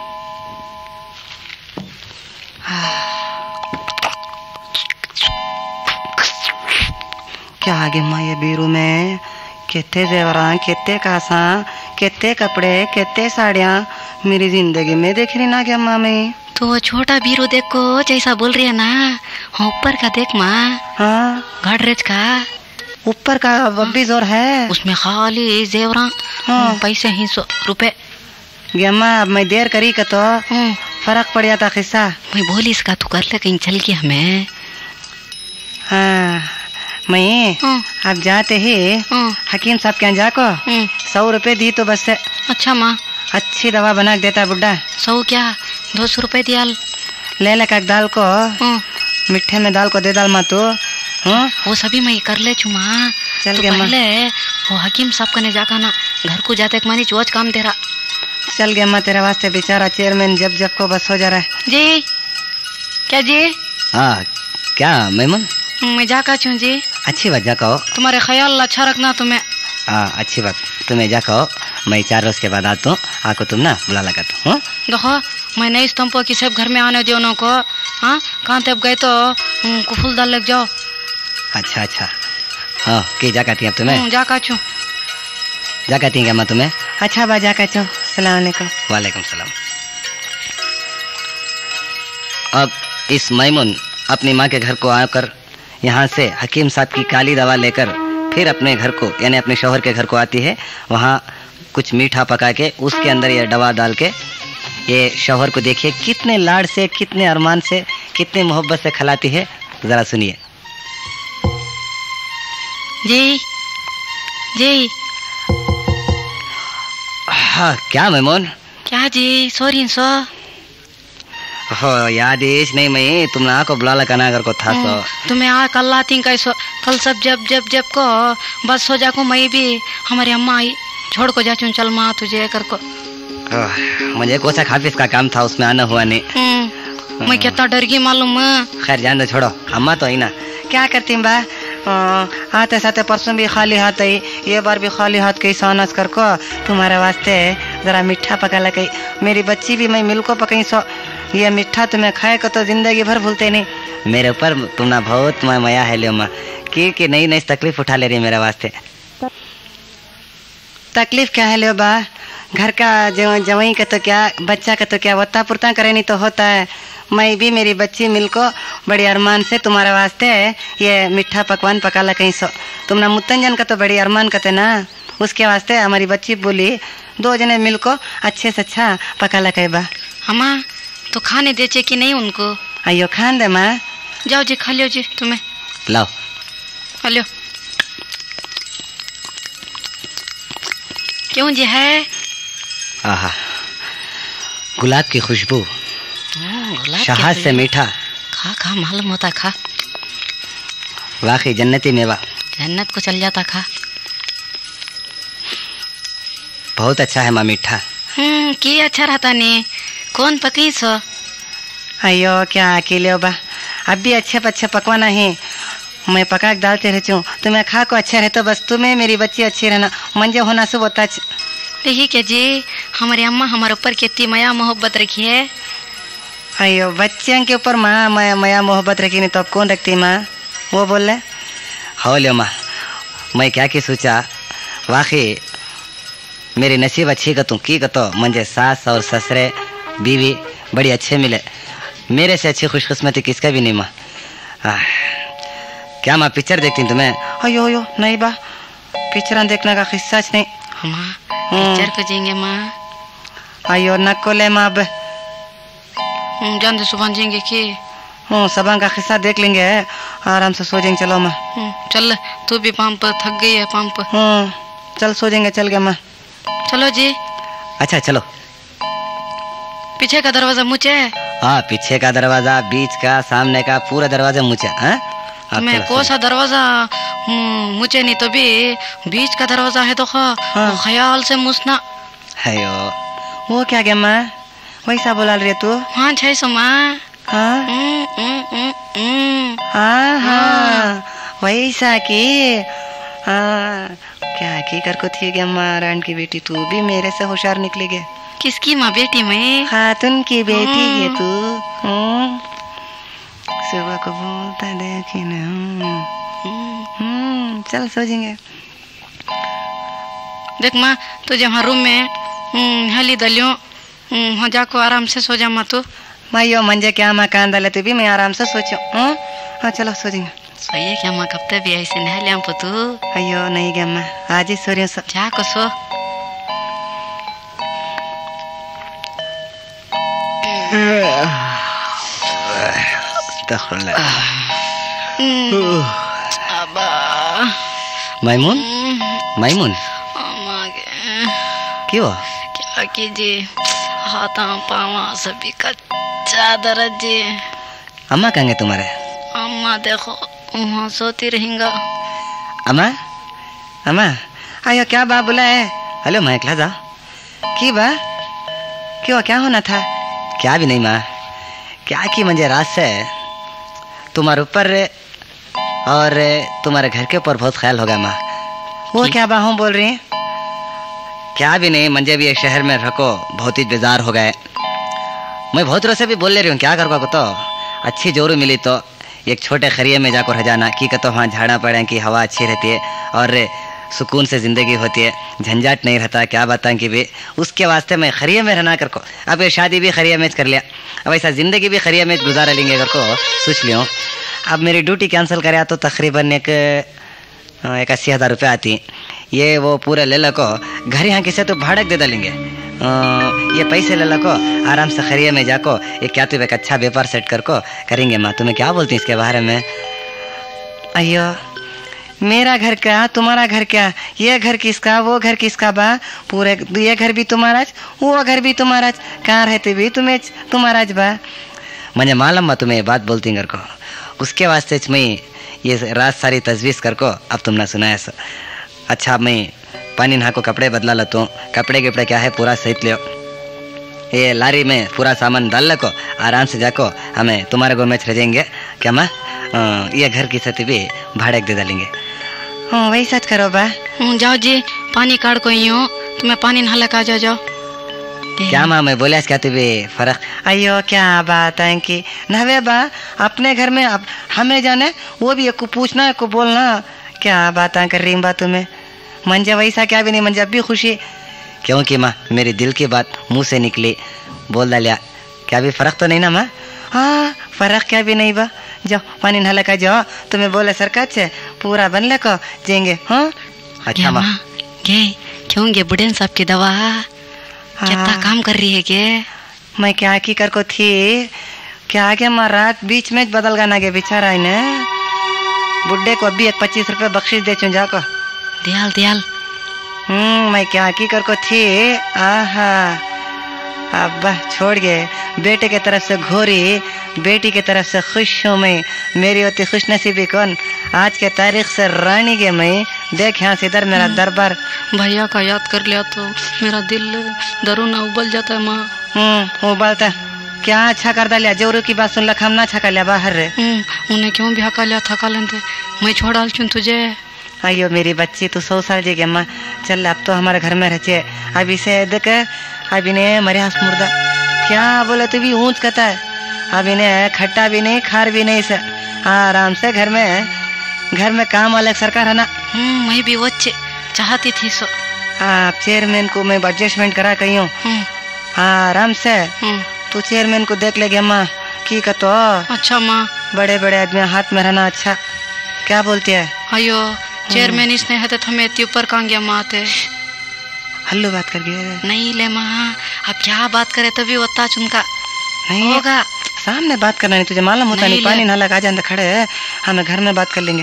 क्या आगे माँ ये बीरू में कितने जेवरा, कितने कासा, कितने कपड़े, कितने साड़ियाँ मेरी जिंदगी में देख रही ना क्या माँ मैं। तो वो छोटा बीरू देखो जैसा बोल रही है ना, ऊपर का देख माँ। हाँ गाडरेज का ऊपर का अब भी जोर है, उसमें खाली जेवरा पैसे ही 100 रुपए। गेम्मा अब मैं देर करी का तो फर्क पड़ जाता किस्सा। मैं बोली इसका तू कर ले कहीं चल के हमें। हाँ मैं अब जाते ही हकीम साहब के यहाँ जाको 100 रुपए दी तो बस है। अच्छा माँ, अच्छी दवा बना के देता है बुड्ढा। 100 क्या 200 रुपए दिया। ले ले का दाल को मिठे में दाल को दे डाल माँ तू। वो सभी मैं कर ले चुमा। चल तो गया माँ। पहले वो हकीम साहब कने जाकर ना घर को जाते मानी चोच काम तेरा। चल गया माँ, तेरे वास्ते बेचारा चेयरमैन जब जब को बस हो जा रहा है। जी क्या जी? हाँ क्या मेमन? मैं जाकर चूँ जी। अच्छी बात, जाको। तुम्हारे ख्याल अच्छा रखना तुम्हें। हाँ अच्छी बात, तुम्हें जाको, मैं 4 रोज के बाद आता हूँ, आको तुम ना बुला लगाता हूँ। देखो मैं नहीं स्तंपो कि सब घर में आने दो को। हाँ कहाँ तब गए तो कुफुल डाल लग जाओ। अच्छा अच्छा हाँ की जा कहती है तुम्हें? जा काचू जा कहती है मैं तुम्हें? अच्छा बा जा काचू। सलाम अलैकुम। वालेकुम सलाम। अब इस मैमून अपनी माँ के घर को आकर यहाँ से हकीम साहब की काली दवा लेकर फिर अपने घर को यानी अपने शौहर के घर को आती है। वहाँ कुछ मीठा पका के उसके अंदर ये दवा डाल के ये शौहर को देखिए कितने लाड से, कितने अरमान से, कितने मोहब्बत से खिलाती है, जरा सुनिए। जी जी। हाँ क्या मैमून? क्या जी? सॉरी सो हो याद इस नहीं मैं तुमने आको बुला लगाना अगर को था सो तुम्हें आ कल आती कैसो कल सब जब को बस हो जाको मैं भी हमारी अम्मा आई छोड़ को जाचू। चल माँ तुझे कर को मुझे कोसा हाफिज का काम था उसमें आना हुआ नहीं। मैं कितना डर गई मालूम। खैर जान दो, छोड़ो, अम्मा तो ही ना। क्या करती बा? आते साथे परसों भी खाली हाथ आई, ये बार भी खाली हाथ कहीं सोनस कर को तुम्हारे वास्ते जरा मीठा पका लगी। मेरी बच्ची भी मैं मिल को पकई सो ये मीठा तुम्हें खाए को तो जिंदगी भर भूलते नहीं। मेरे ऊपर तुम ना बहुत माया है लियो माँ कि नई नई तकलीफ उठा ले रही है मेरे वास्ते। तकलीफ क्या है लियो बा? घर का जवाई का तो क्या, बच्चा का तो क्या, वत्ता पुरता करे नहीं तो होता है। मैं भी मेरी बच्ची मिल को बड़ी अरमान से तुम्हारे वास्ते ये मीठा पकवान पका ला कहीं सो। तुम ना मुत्तंजन का तो बड़ी अरमान करते ना, उसके वास्ते हमारी बच्ची बोली 2 जने मिल को अच्छे से अच्छा पका ला कहीं बा। अम्मा तो खाने देचे कि नहीं उनको? अयो खान दे माँ। जाओ जी खा लियो जी, तुम्हें लाओ खा लियो। क्यों जी है? आहा गुलाब की खुशबू, शहद से मीठा। खा खा मालूम होता खा। वाकई जन्नती मेवा, जन्नत को चल जाता खा। बहुत अच्छा है माँ मीठा। की अच्छा रहता ने कौन पकी सो? अयो क्या अकेले बा, अब भी अच्छे अच्छे पकवाना है मैं पका के डालते रहती हूँ। तुम्हें खा को अच्छा रहता, बस तुम्हें मेरी बच्ची अच्छी रहना मंजे होना सब होता। यही क्या जी, हमारी अम्मा हमारे ऊपर कितनी माया मोहब्बत रखी है। अयो बच्चियों के ऊपर माँ माया मोहब्बत रखी नहीं तो अब कौन रखती माँ? वो बोल रहे हो लियो माँ, मैं क्या की सोचा, वाकई मेरी नसीब अच्छी कतूँ की कतो मुझे सास और ससुरे बीवी बड़ी अच्छे मिले। मेरे से अच्छी खुशकिस्मती किसका भी नहीं माँ। क्या माँ पिक्चर देखती तुम्हें? अयो अयो नहीं बा, पिक्चर देखने का किस्सा नहीं। माँ पिक्चर को जाएंगे माँ। अयो नको ले माँ अब। जान दे सुबह जाएंगे कि? सबा का किस्सा देख लेंगे, आराम से सो जाएंगे। चलो माँ। चल, तू भी पंप थक गई है पंप। चल सो जाएंगे, चल गया माँ। चलो जी। अच्छा चलो। पीछे का दरवाजा मुझे है? हाँ, पीछे का दरवाजा, बीच का, सामने का, पूरा दरवाजा मुझे। मैं कौन सा दरवाजा मुझे नहीं तो भी बीच का दरवाजा है तो ख्याल से मुसना है। वो क्या गया माँ, वैसा बोला रही तू? हाँ छै सो माँ। हाँ वैसा की। क्या की कर को थी गया माँ, रान की बेटी तू भी मेरे से होशियार निकली गए। किसकी माँ बेटी? मैं खातून की बेटी है तू। सुबह को बोलता देखी ना। चल सो जाएंगे। देख माँ, तू जब रूम में हली दलियो हो जाको आराम से सो जा माँ। तू माँ मंजे क्या माँ कान डाले तू भी, मैं आराम से सोचो। हाँ चलो सो जाएंगे। सोइए क्या माँ, कब तक भी ऐसे नह लिया तू? अयो नहीं गया माँ, आज ही सो रही हूँ। जाको सो। मैमून मैमून क्यों? क्या कीजिए, हाथा पावा सभी कच्चा दर्द जी। अम्मा कहेंगे तुम्हारे? अम्मा देखो वहाँ सोती रहेंगा। अम्मा अम्मा आयो क्या बा बोला है? हेलो मैं एकला जा की बा, क्यों क्या होना था? क्या भी नहीं माँ, क्या की मुझे रात से तुम्हारे ऊपर और तुम्हारे घर के ऊपर बहुत ख्याल होगा माँ। वो क्या बा हूँ बोल रही है? क्या भी नहीं, मुझे भी एक शहर में रखो बहुत ही बेजार हो गए। मैं बहुत रोज से भी बोल ले रही हूँ, क्या करो तो अच्छी जोरू मिली तो एक छोटे खरिये में जाकर रह जाना की कहते वहाँ झाड़ा पड़े की हवा अच्छी रहती है और सुकून से ज़िंदगी होती है, झंझाट नहीं रहता। क्या बताएं कि भी उसके वास्ते मैं खरिये में रहना कर को। अब ये शादी भी खरिये में कर लिया, अब ऐसा ज़िंदगी भी खरिये में गुजारा लेंगे कर को सोच लियो। अब मेरी ड्यूटी कैंसिल करे तो तकरीबन एक 80,000 रुपये आती। ये वो पूरे ले लो, घर यहाँ किसे तो भाड़क दे डालेंगे। ये पैसे ले लो, आराम से खरिये में जाको एक क्या तो एक अच्छा व्यापार सेट कर को करेंगे। माँ तुम्हें क्या बोलती इसके बारे में? अयो मेरा घर क्या, तुम्हारा घर क्या, ये घर किसका, वो घर किसका बा? पूरे ये घर भी तुम्हारा, वो घर भी तुम्हारा, कहाँ रहते भी तुम्हें तुम्हारा बा। मुझे मालूम बा तुम्हें बात बोलती घर को, उसके वास्ते मैं ये रात सारी तजवीज़ कर को अब तुमने सुनाया सो। अच्छा मैं पानी नहा को कपड़े बदला लेता हूँ, कपड़े क्या है पूरा सहित लियो, ये लारी में पूरा सामान डाल लो, आराम से जाको हमें तुम्हारे गो में रह जाएंगे। क्या माँ ये घर की सती भी भाड़े दे डालेंगे। हाँ वही सच करो बा। जाओ जी पानी काट को ही हो, तुम्हें पानी नहा लगा जाओ। क्या माँ मैं बोले क्या भी फर्क? अयो क्या बात है कि नहवे बा अपने घर में, अब हमें जाने वो भी एक को पूछना एक को बोलना। क्या बातें कर रही बा तुम्हें? मंजे वैसा क्या भी नहीं, मंजे अब भी खुशी। क्योंकि माँ मेरी दिल की बात मुंह से निकली, बोल डालिया। क्या भी फर्क तो नहीं ना माँ? हाँ फर्क क्या भी नहीं बा। जाओ पानी नहा लगा जाओ, तुम्हें बोले सरकार से पूरा बन ले को जाएंगे। हाँ अच्छा माँ क्यों गे बुढ़ेन साहब की दवा कितना काम कर रही है के? मैं क्या की कर को थी क्या के माँ रात बीच में बदल गाना गे बेचारा ने। बुड्ढे को अभी एक 25 रुपये बख्शीश दे चुन जाको। दयाल मैं क्या की कर को थी। आहा अब्बा छोड़ गए, बेटे के तरफ से घोरी, बेटी के तरफ से खुश हूँ मैं। मेरी होती खुश नसीबी कौन, आज के तारीख से रानी के मैं। देख यहाँ से इधर मेरा दरबार। भैया का याद कर लिया तो मेरा दिल दरुना उबल जाता है माँ। उबलता क्या अच्छा कर डालिया, जोरू की बात सुन लख हम ना अच्छा कर लिया बाहर रे। उन्हें क्यों भी हका लिया, थका लेते मैं छोड़ डाल चुन तुझे। अयो मेरी बच्ची तू 100 साल जी अम्मा, चल अब तो हमारे घर में रहती है। अब इसे देख अब इन्हें मरे हंस मुर्दा क्या बोले तू भी ऊंच कहता है। अब इन्हें खट्टा भी नहीं खार भी नहीं से आराम से घर में काम वाले सरकार है ना। मैं भी वो चाहती थी सो। आप चेयरमैन को मैं एडजस्टमेंट करा कही हूँ आराम से। तू चेयरमैन को देख लेगी अम्मा की कहतो। अच्छा माँ बड़े बड़े आदमी हाथ में रहना अच्छा। क्या बोलती है? अयो चेयरमैन इसने है तो हमें इतनी ऊपर कहाँ गया माँ थे हल्लू बात कर गए नहीं ले माँ अब क्या बात करे तभी होता चुनका नहीं होगा सामने बात करना नहीं तुझे मालूम होता नहीं नहीं पानी नाला आ जाए खड़े है हम घर में बात कर लेंगे।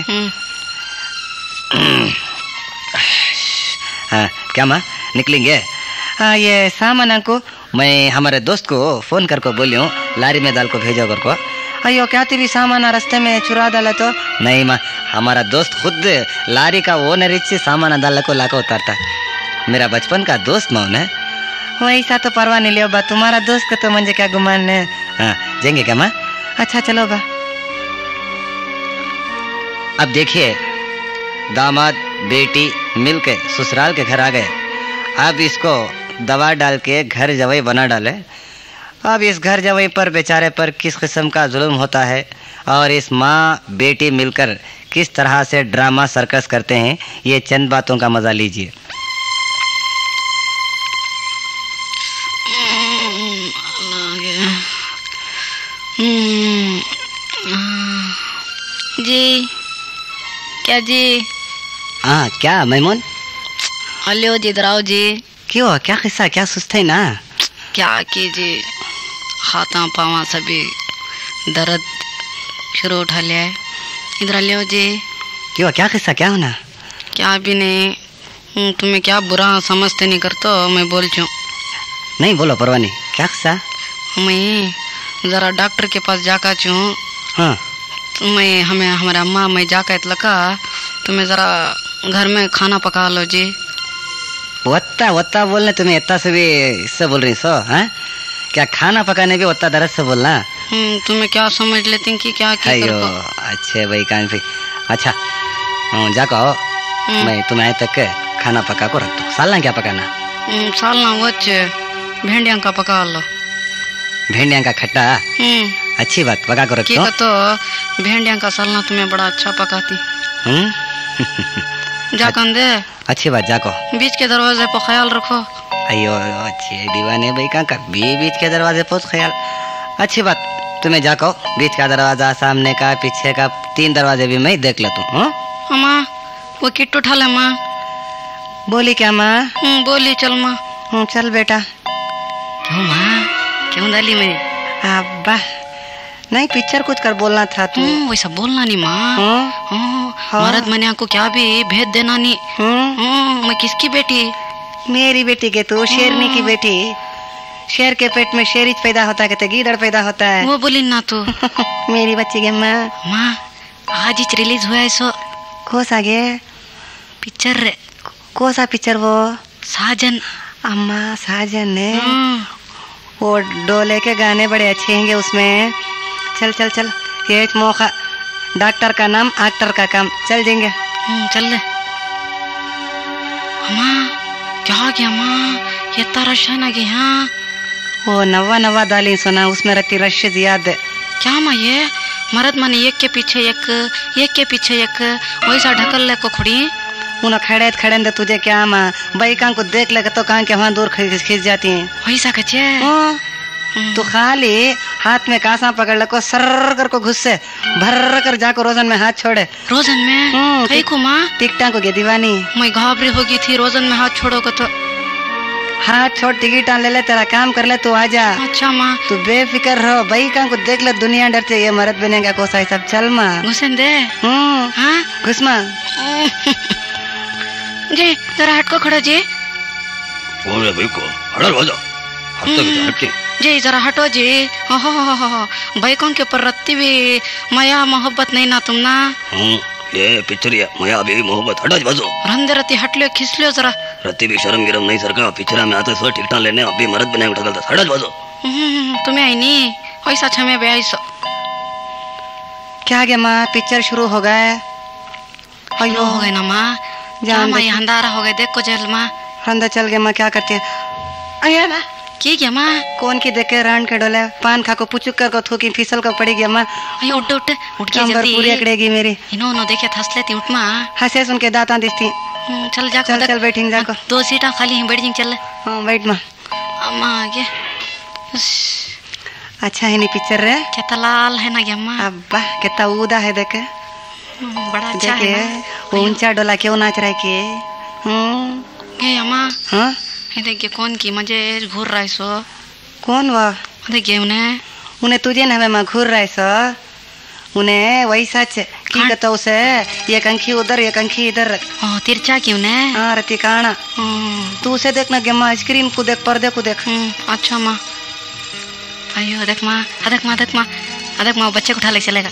हाँ क्या माँ निकलेंगे? हाँ ये सामान को मैं हमारे दोस्त को फोन करके बोली हूँ लारी में डाल को भेजो कर को। अयो क्या भी सामान रास्ते में चुरा डाला तो? नहीं माँ हमारा दोस्त खुद लारी का ओनर से सामान डाल को लाकर उतारता मेरा बचपन का दोस्त मौन है। वैसा तो परवाह नहीं लियो बा तुम्हारा दोस्त का तो मुझे क्या गुमान है। हाँ जाएंगे क्या माँ? अच्छा चलो बा। अब देखिए दामाद बेटी मिलके ससुराल के घर आ गए। अब इसको दवा डाल के घर जवाई बना डाले। अब इस घर जवाई पर बेचारे पर किस किस्म का जुल्म होता है और इस माँ बेटी मिलकर किस तरह से ड्रामा सर्कस करते हैं ये चंद बातों का मजा लीजिए। जी क्या जी? हाँ क्या मैमून? अलियो जी इधर आओ जी। क्यों क्या किस्सा क्या सुस्त है ना? क्या कीजिए हाथा पावा सभी दर्द शुरू उठा लिया है। इधर लियो जी। क्यों क्या किस्सा क्या होना? क्या भी नहीं तुम्हें क्या बुरा समझते नहीं करते मैं बोल चूँ। नहीं बोलो परवाह नहीं क्या किस्सा? मैं ज़रा डॉक्टर के पास जाकर चूँ। हाँ मैं हमें हमारे अम्मा मैं जाकर लगा तुम्हें ज़रा घर में खाना पका लो जी। वत्ता वत्ता बोलने तुम्हें इतना से भी इससे बोल रही सो? हैं क्या खाना पकाने भी वत्ता दरद से बोलना? तुम्हें क्या समझ लेती कि क्या अयो अच्छे भाई कान पे। अच्छा जाको मैं तुम्हें आए तक खाना पका को रख दो। सालना क्या पकाना? सालना वो भेंडिया का पका लो। भेंडिया का खट्टा? अच्छी बात पका को रख दो। तो भेंडिया का सालना तुम्हें बड़ा अच्छा पकाती। जाकर दे। अच्छी बात जाको बीच के दरवाजे पर ख्याल रखो। अयो अच्छी दीवाने भाई का बीच के दरवाजे पर ख्याल। अच्छी बात तुम्हें जाको बीच का दरवाजा सामने का पीछे का 3 दरवाजे भी मैं देख लेता हूँ। अम्मा वो किट उठा ले माँ। बोली क्या माँ? बोली चल माँ। चल बेटा। क्यों माँ क्यों डाली मेरी? अब्बा नहीं पिक्चर कुछ कर बोलना था तू। वैसा बोलना नहीं माँ। मर्द मनिया को क्या भी भेद देना नहीं। मैं किसकी बेटी? मेरी बेटी के तू शेरनी की बेटी। शेर के पेट में शेर पैदा होता है गीदड़ पैदा होता है। वो बोली ना तू। मेरी बच्ची के माँ। माँ आज ही रिलीज हुआ है सो। कौन गे पिक्चर रे? कौन सा पिक्चर वो? साजन। अम्मा साजन ने वो डोले के गाने बड़े अच्छे हैं उसमें। चल चल चल ये मौका डॉक्टर का नाम एक्टर का काम चल देंगे। चल ले। माँ क्या गया माँ ये रश है ना गया? वो नवा नवा दाली सुना उसमें रहती रश ज्यादा। क्या माँ ये मर्द माने एक के पीछे एक वैसा ढकल ले को खुड़ी उन खड़े दे तुझे क्या माँ भाई कां को देख लेगा तो कां के वहाँ दूर खींच जाती है वैसा कचे। तो खाली हाथ में कांसा पकड़ ले को सर कर को घुस्से भर कर जाको रोजन में हाथ छोड़े। रोजन में कहीं को माँ? टिकटा को गे दीवानी मैं घाबरी हो गई थी रोजन में हाथ छोड़ो को तो। हाथ छोड़ टिकटा ले ले तेरा काम कर ले तू आजा। अच्छा माँ तू बेफिक्र रहो भाई कां को देख ले दुनिया डरते ये मर्द बनेगा कोसा है सब। चल माँ घुसन दे। घुस माँ जी जरा हट को खड़ो जी। बोले भाई को हड़ल हो जाओ हटते जी जरा हटो जी। हो भाईकों के ऊपर रत्ती भी माया मोहब्बत नहीं ना तुम ना। ये पिक्चर माया भी मोहब्बत हटो बाजू रंदे रत्ती हट लियो खींच लियो जरा। रत्ती भी शर्म गिरम नहीं सरका पिक्चर में आते सो टिकटा लेने अभी मर्द बने उठा हटो बाजू। तुम्हें आई नहीं ऐसा छमे बे ऐसा क्या गया माँ पिक्चर शुरू हो गए। अयो हो गए ना माँ जान माँ अंधारा हो गए देखो जल माँ। अंदर चल गए माँ क्या करती है? अये माँ की क्या माँ? कौन की देखे रान के डोले पान खा को पुचुक कर को थूकी फिसल को पड़ी गया माँ। अयो उठ उठ उठ के जल्दी पूरी अकड़ेगी मेरी। इन्होंने देखे थस लेती उठ माँ। हंसे सुन के दांता दिसती। चल जा चल चल बैठेंगे जाको 2 सीटा खाली हैं बैठ जाएंगे चल। हाँ बैठ माँ। अम्मा आगे अच्छा है नहीं पिक्चर रे कितना लाल है ना क्या अम्मा? अब्बा कितना ऊदा है देखे। बड़ा अच्छा देखे है ना। वो ऊंचा डोला क्यों नाच रहा है के? ये अम्मा हाँ ये देखिए कौन की मजे घूर रहा है सो। कौन वो? देखिए उन्हें उन्हें तुझे न मैं घूर रहा है सो। उन्हें वही सच की कहता उसे, एक अंखी उधर एक अंखी इधर। तिरछा की उन्हें। हाँ रति काना। तू उसे देखना गेम्मा, स्क्रीन को देख, पर्दे को देख। अच्छा माँ। अयो देख माँ, देख माँ, देख माँ, देख माँ, बच्चे को उठा ले चलेगा।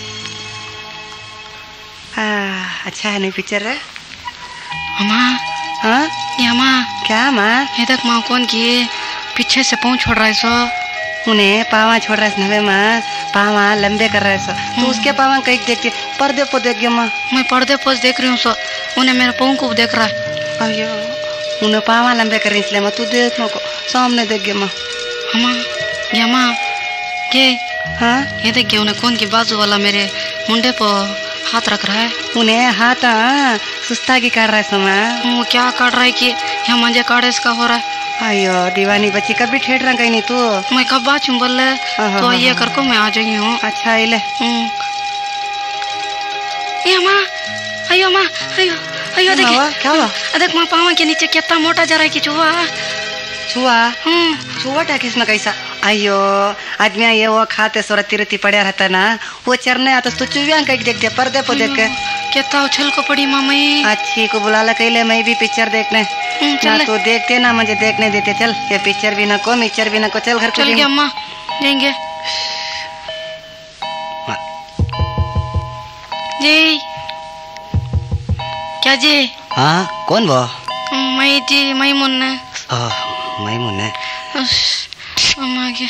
अच्छा है नहीं पिक्चर है माँ। हाँ ये माँ क्या माँ? ये देख माँ कौन की पीछे से पाँव छोड़ रहा है सो। उन्हें पावा छोड़ रहा है नवे माँ, पावा लंबे कर रहा है सो। तू उसके पावा कहीं देखती, पर्दे को देख गेम्मा। मैं पर्दे पर देख रही हूँ सो, उन्हें मेरे पाँव को देख रहा है। अयो उन्हें पावा लंबे कर रही इसलिए मैं तू देख को सामने देख गेम्मा। माँ ये माँ ये हाँ ये देखिए उन्हें कौन की बाजू वाला मेरे मुंडे पर हाथ रख रहा है। उन्हें हाथ सुस्ता की काट रहा है समा। वो क्या काट रहा है कि यहाँ मजे काटे इसका हो रहा है। अयो दीवानी बच्ची कभी ठेठ रहा कहीं नहीं तू। मैं कब बात बोल रहे तो ये कर को मैं आ जाई हूँ। अच्छा इले ये माँ, अयो माँ, अयो अयो देखिए क्या हुआ? देख माँ पाँव के नीचे कितना मोटा जा रहा है कि चूहा। चूहा? चूहा टाके इसमें कैसा? अयो आदमी ये वो खाते सो रत्ती रत्ती पड़े रहता ना, वो चरने आता तो चूहिया कहीं देख दिया पर्दे पर देख के। कितना उछल को पड़ी मामी। अच्छी को बुला ला कहले मैं भी पिक्चर देखने। ना तू देखते ना मुझे देखने देते। चल ये पिक्चर भी ना को मिक्सर भी ना को, चल घर को चल गया अम्मा जाएंगे। जी क्या जी? हाँ कौन वो? मैं जी मैमून ने। मैमून है। अम्मा के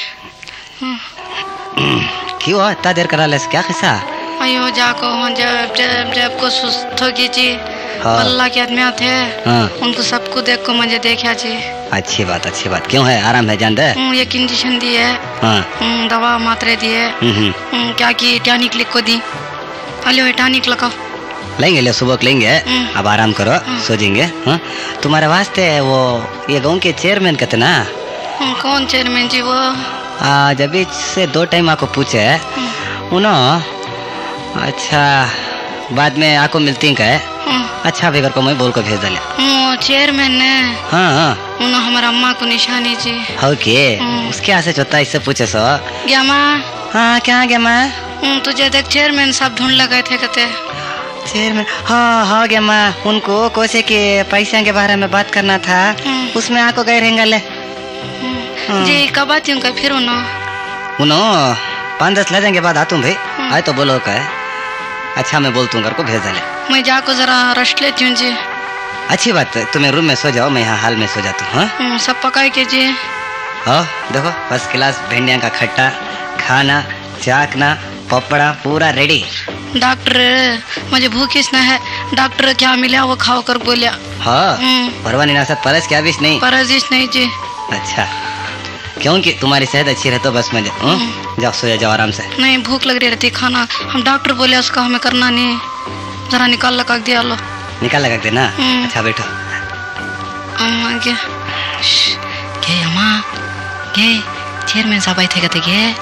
क्यों इतना देर करा लेस, क्या किस्सा? अयो जाको जब जब जब को सुस्त होगी जी। अल्लाह के आदमी थे उनको सबको देख को मुझे देखा जी। अच्छी बात अच्छी बात। क्यों है आराम है जान दे? ये इंजेक्शन दी है, दवा मात्रे दी है, क्या की टॉनिक लिख को दी। अलो टॉनिक लगाओ। लेंगे ले सुबह को लेंगे। अब आराम करो सो जाएंगे। तुम्हारे वास्ते वो ये गाँव के चेयरमैन कहते ना। कौन चेयरमैन जी वो? जब से 2 टाइम आपको पूछे उन्होंने अच्छा बाद में आपको मिलती है। अच्छा बेगर को मैं बोल को भेज डाले। चेयरमैन ने हाँ उन्होंने हमारा अम्मा को निशानी जी। ओके उसके यहाँ से चौथा इससे पूछे सो गया माँ। हाँ क्या गया माँ? तुझे देख चेयरमैन साहब ढूंढ लगाए थे कहते। चेयरमैन? हाँ हाँ गया माँ, उनको कोसे के पैसे के बारे में बात करना था, उसमें आपको गए रहेंगे ले। जी कब आती हूँ फिर उन्होंने 5-10 ले जाएंगे बाद आतूँ भाई। आए तो बोलो का है। अच्छा मैं बोलता हूँ घर को भेज डाले। मैं जाको जरा रेस्ट लेती हूँ जी। अच्छी बात है, तुम्हें रूम में सो जाओ, मैं यहाँ हाल में सो जाता हूँ। सब पकाए के जी। देखो फर्स्ट क्लास भिंडिया का खट्टा खाना, चाकना पपड़ा पूरा रेडी। डॉक्टर मुझे भूख इसना है, डॉक्टर क्या मिला वो खाओ कर बोलिया। हाँ परवानी ना परस क्या भी नहीं? परजिश नहीं जी। अच्छा क्योंकि तुम्हारी सेहत अच्छी रहे तो बस मैं जाओ सो जाओ आराम से। नहीं भूख लग रही रहती खाना, हम डॉक्टर बोले उसका हमें करना नहीं। जरा निकाल लगा दिया लो। निकाल लगा देना। अच्छा बैठो। अम्मा के अम्मा के चेयरमैन साहब आए थे कहते के।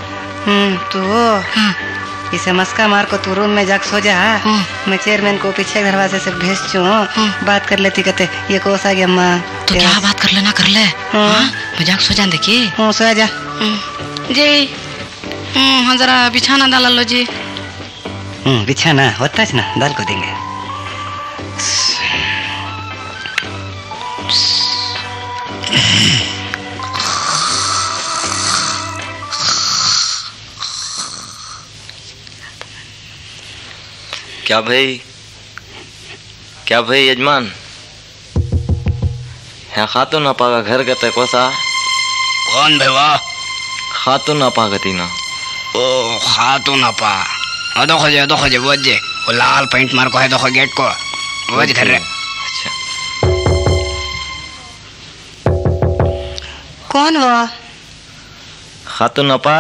तो इसे मस्का मार को तू रूम में जाके सो जा। मैं चेयरमैन को पीछे दरवाजे से भेज बात कर लेती कहते ये कोस आ गया अम्मा। तो क्या बात कर लेना कर ले। मैं जाके सो जा देखी। सो जा जी। हाँ जरा बिछाना डाल लो जी। बिछाना होता है ना, डाल को देंगे। क्या भाई यजमान यहाँ खातून अपा का घर गते कोसा? कौन भाई वाह? खातून अपा गती ना। ओ खातून अपा दो खोजे वो जे वो लाल पेंट मार को है दो गेट को वो घर रे। अच्छा कौन वो? खातून अपा।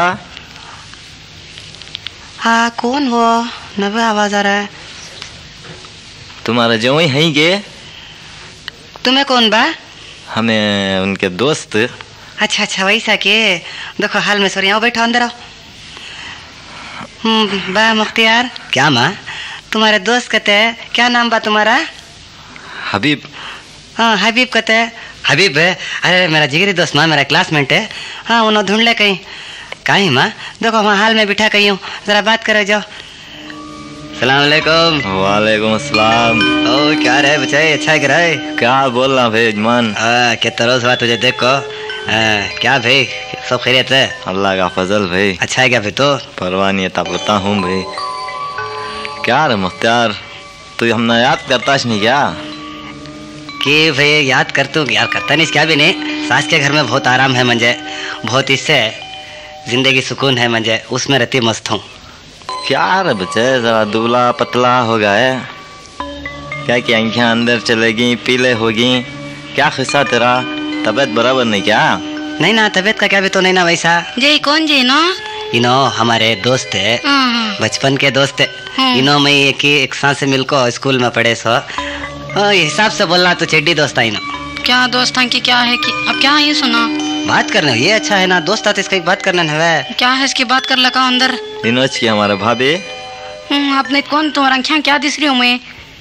हाँ कौन वो? नवे आवाज आ रहा है। तुम्हारा जवाई है गे? तुम्हें कौन बा? हमें उनके दोस्त। अच्छा अच्छा वैसा के। देखो हाल में सोरी आओ बैठो अंदर आओ। बा मुख्तियार। क्या माँ? तुम्हारे दोस्त कहते हैं, क्या नाम बा तुम्हारा? हबीब। हाँ हबीब कहते हैं। हबीब है? अरे मेरा जिगरी दोस्त माँ, मेरा क्लासमेट है। हाँ उन्होंने ढूंढ ले कहीं। कहीं माँ? देखो वहाँ हाल में बिठा कहीं हूँ, जरा बात करो जाओ। सलाम अलैकुम। वालेकुम अस्सलाम। ओ क्या रहे बच्चे, अच्छा है क्या है? क्या बोल रहा भाई जमान? कितना रोज हुआ तुझे देखो। क्या भाई सब खैरियत है? अल्लाह का फजल भाई। अच्छा है क्या भाई? तो परवाह नहीं है, पता हूँ भाई। क्या रे मुख्तार, तू हमने याद करताश नहीं क्या? कि भाई याद करता हूँ यार, करता नहीं क्या भी नहीं। सास के घर में बहुत आराम है मुझे, बहुत इससे जिंदगी सुकून है मुझे, उसमें रहती मस्त हूँ। क्या रे बच्चे, जरा दुबला पतला हो गया है क्या? कि आँखें अंदर चलेगी, पीले होगी, क्या किस्सा तेरा? तबीयत बराबर नहीं क्या? नहीं ना, तबीयत का क्या भी तो नहीं ना वैसा। जी कौन जी नो? इनो हमारे दोस्त है, बचपन के दोस्त है। इनो में एक साथ से मिलको स्कूल में पढ़े सो, हिसाब से बोलना तो चेड्डी दोस्त है इनो। क्या दोस्त की क्या है कि अब क्या है सुना? बात करने ये अच्छा है ना, दोस्त आते इसका एक बात करना है। क्या है इसकी बात कर लगा अंदर? इनोच की हमारे भाभी। आपने कौन तुम्हारा आँखें क्या दिख रही हूँ मैं?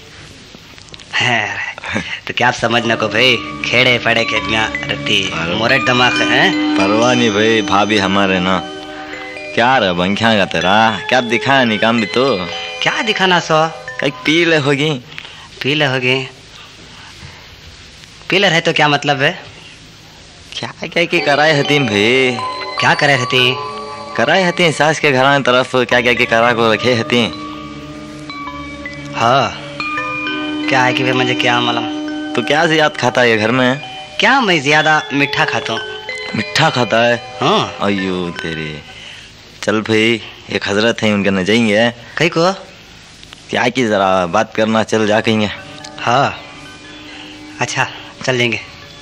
तो क्या आप समझना को भाई, खेड़े पड़े के रहती मोरट दिमाग है। परवाह नहीं भाई, भाभी हमारे ना। क्या रे बंखिया का तेरा, क्या दिखाया नहीं काम भी तो? क्या दिखाना सो? कहीं पीले होगी। पीले होगी? पीले रहे तो क्या मतलब है? क्या क्या की कराए हतीम भाई? क्या करे रहती? कराए हती सास के घर तरफ, क्या क्या की करा को रखे हती। हाँ क्या है कि भाई मुझे क्या मालूम। तो क्या ज्यादा खाता है घर में? क्या मैं ज्यादा मीठा खाता हूँ। मीठा खाता है? हाँ। अयो तेरे, चल भाई एक हजरत है उनके न जाएंगे। कहीं को? क्या की जरा बात करना, चल जा कहेंगे। हाँ अच्छा चल देंगे।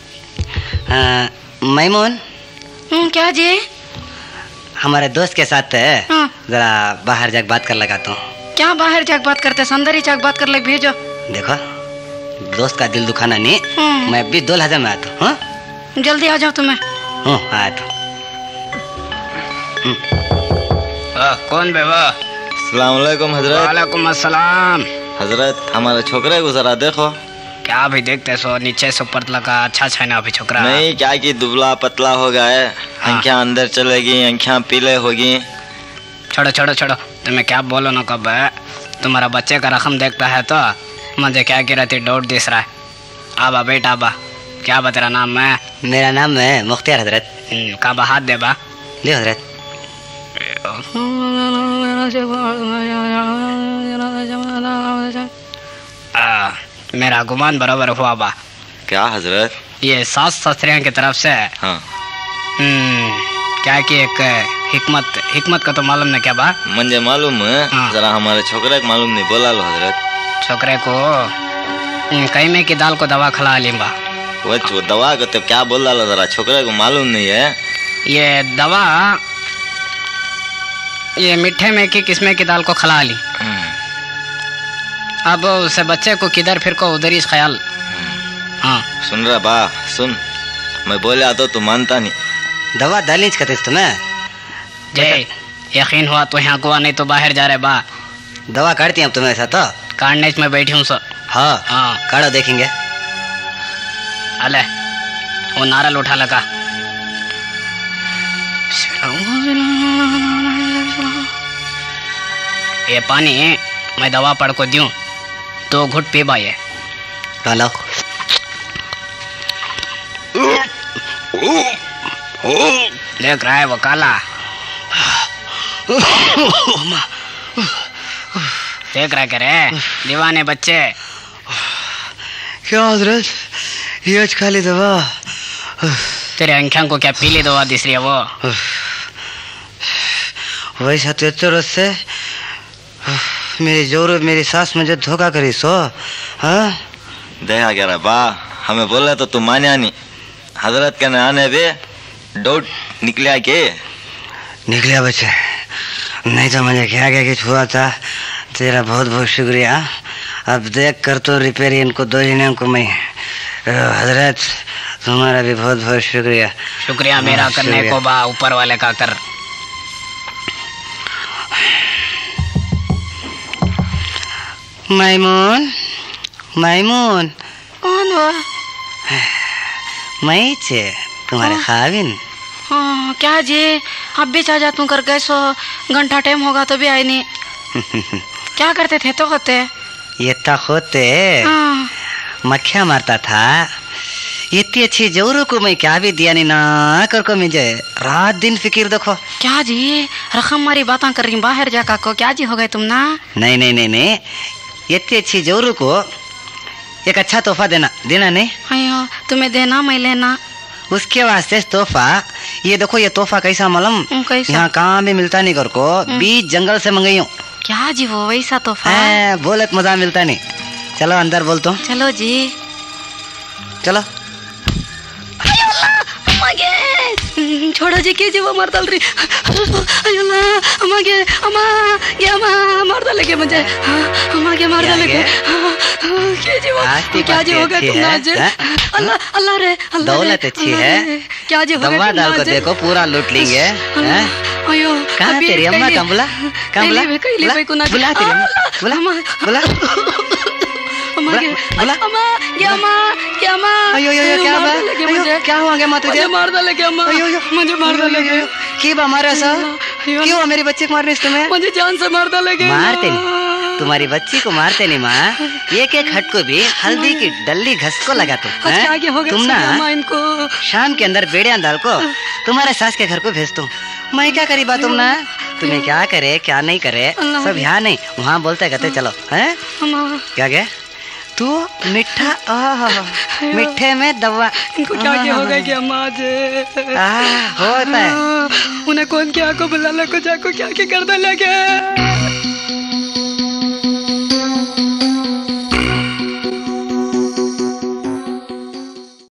मैमून। क्या जी? हमारे दोस्त के साथ है, जरा बाहर जाकर बात कर लगाता हूँ। क्या बाहर जाकर बात करते, अंदर ही जाकर बात कर ले भेजो। देखो दोस्त का दिल दुखाना नहीं, मैं भी 2 लहजे में आता हूँ। जल्दी आ जाओ तुम्हें। आया तो। कौन बे वो? अस्सलाम वालेकुम हजरत। वालेकुम अस्सलाम। हजरत हमारे छोकरे को जरा देखो। क्या भी देखते सो, नीचे से ऊपर लगा, अच्छा अच्छा ना अभी छोकरा। नहीं क्या की दुबला पतला हो गया है, आँखें अंदर चलेगी, आँखें पीले होगी। छोड़ो छोड़ो छोड़ो, तुम्हें क्या बोलो ना कब है। तुम्हारा बच्चे का रकम देखता है तो मुझे क्या की रहती डाउट दिस रहा है। आबा बेटा आबा, क्या बा तेरा नाम है? मेरा नाम है मुख्तियार हजरत। काबा हाथ दे बा। ले हजरत। मेरा गुमान बराबर हुआ बा। क्या हजरत? ये सास ससुरियों की तरफ से। हाँ। क्या कि एक हिकमत का तो मालूम नहीं क्या बा? मुझे मालूम है। हाँ। जरा हमारे छोकरे को मालूम नहीं, बोला लो हजरत। छोकरे को कईमे की दाल को दवा खिला लिम्बा। वो दवा को तो क्या बोला लो, जरा छोकरे को मालूम नहीं है। ये दवा ये मीठे में की किस्में की दाल को खिला ली। अब उसे बच्चे को किधर फिर को उधर ही ख्याल। हाँ सुन रहा बा, सुन मैं बोला तो तू मानता नहीं। दवा डालीच कहते तुम्हें? जय यकीन हुआ तो यहाँ को, नहीं तो बाहर जा रहे बा। दवा काटती अब तुम्हें ऐसा तो? काटने में बैठी हूँ सर। हाँ हाँ काटो देखेंगे। अले वो नारल उठा लगा। ये पानी मैं दवा पढ़ को दूं, 2 घुट पीबा ये। डालो। देख रहा है वो काला, देख रहा करे दीवाने बच्चे। क्या हजरत ये खाली दवा? तेरे आँखों को क्या पीली दवा दिख रही है वो? वैसा तो से मेरी जोर मेरी सास मुझे धोखा करी सो। हाँ देखा क्या बा, हमें बोला तो तू मान्या नहीं। हजरत के आने पे डाउट निकला के? निकलिया बच्चे, नहीं तो मुझे क्या क्या कुछ हुआ था। तेरा बहुत बहुत शुक्रिया। अब देख कर तो रिपेयर इनको 2 जने को मैं। हजरत तुम्हारा भी बहुत बहुत शुक्रिया। शुक्रिया मेरा करने को बा, ऊपर वाले का कर। मैमून मैमून कौन वो? मैं छे तुम्हारे खाविन। हाँ क्या जी, अब भी चाह जा तू कर गए सो घंटा टाइम होगा तो भी आए नहीं। क्या करते थे तो होते? ये तो होते हाँ। मक्खियाँ मारता था। इतनी अच्छी जोरू को मैं क्या भी दिया नहीं ना कर को मुझे रात दिन फिक्र देखो। क्या जी रकम मारी बातें कर रही बाहर जाकर को, क्या जी हो गए तुम ना? नहीं नहीं नहीं नहीं, इतनी अच्छी जोरू को एक अच्छा तोहफा देना देना नहीं। अयो तुम्हें देना मैं लेना। उसके वास्ते तोहफा ये देखो, ये तोहफा कैसा मालूम, कैसा? यहाँ कहाँ भी मिलता नहीं कर को, बीच जंगल से मंगाई हूँ। क्या जी वो वैसा तोहफा? बोलत मजा मिलता नहीं। चलो अंदर बोल तो। चलो जी चलो। छोड़ो जी, के जी वो मार डाल रही। अयो ला अम्मा के, अम्मा ये अम्मा मार डालेगे मुझे। अम्मा के मार डालेगे। के जी वो क्या जी हो गया तुम आज? अल्लाह अल्लाह रे अल्लाह। दौलत अच्छी है, क्या जी हो गया? दवा डाल को देखो पूरा लूट लेंगे। अयो कहाँ तेरी अम्मा? कमला कमला बुला तेरी अम्मा, बुला बुला अम्मा क्या अम्मा? अयो क्या हुआ गया माँ तुझे? मार डालेगे अम्मा, मुझे मार डालेगे। क्यों हमारा ऐसा क्यों? मेरी बच्ची को मारने तुम्हें? मुझे जान से मार डालेगे। मारते नहीं, तुम्हारी बच्ची को मारते नहीं माँ। एक एक हट को भी हल्दी की डल्ली घस को लगा तुम ना। इनको शाम के अंदर बेड़िया डाल को तुम्हारे सास के घर को भेज दूं। मैं क्या करी बात तुम ना, तुम्हें क्या करे क्या नहीं करे सब यहाँ नहीं वहाँ बोलते कहते चलो है। क्या गया तू मिठा मिठे में दवा। इनको क्या हो गया कि अम्मा जे होता है। उन्हें कौन क्या को बुला लो को जाको क्या करने लगे।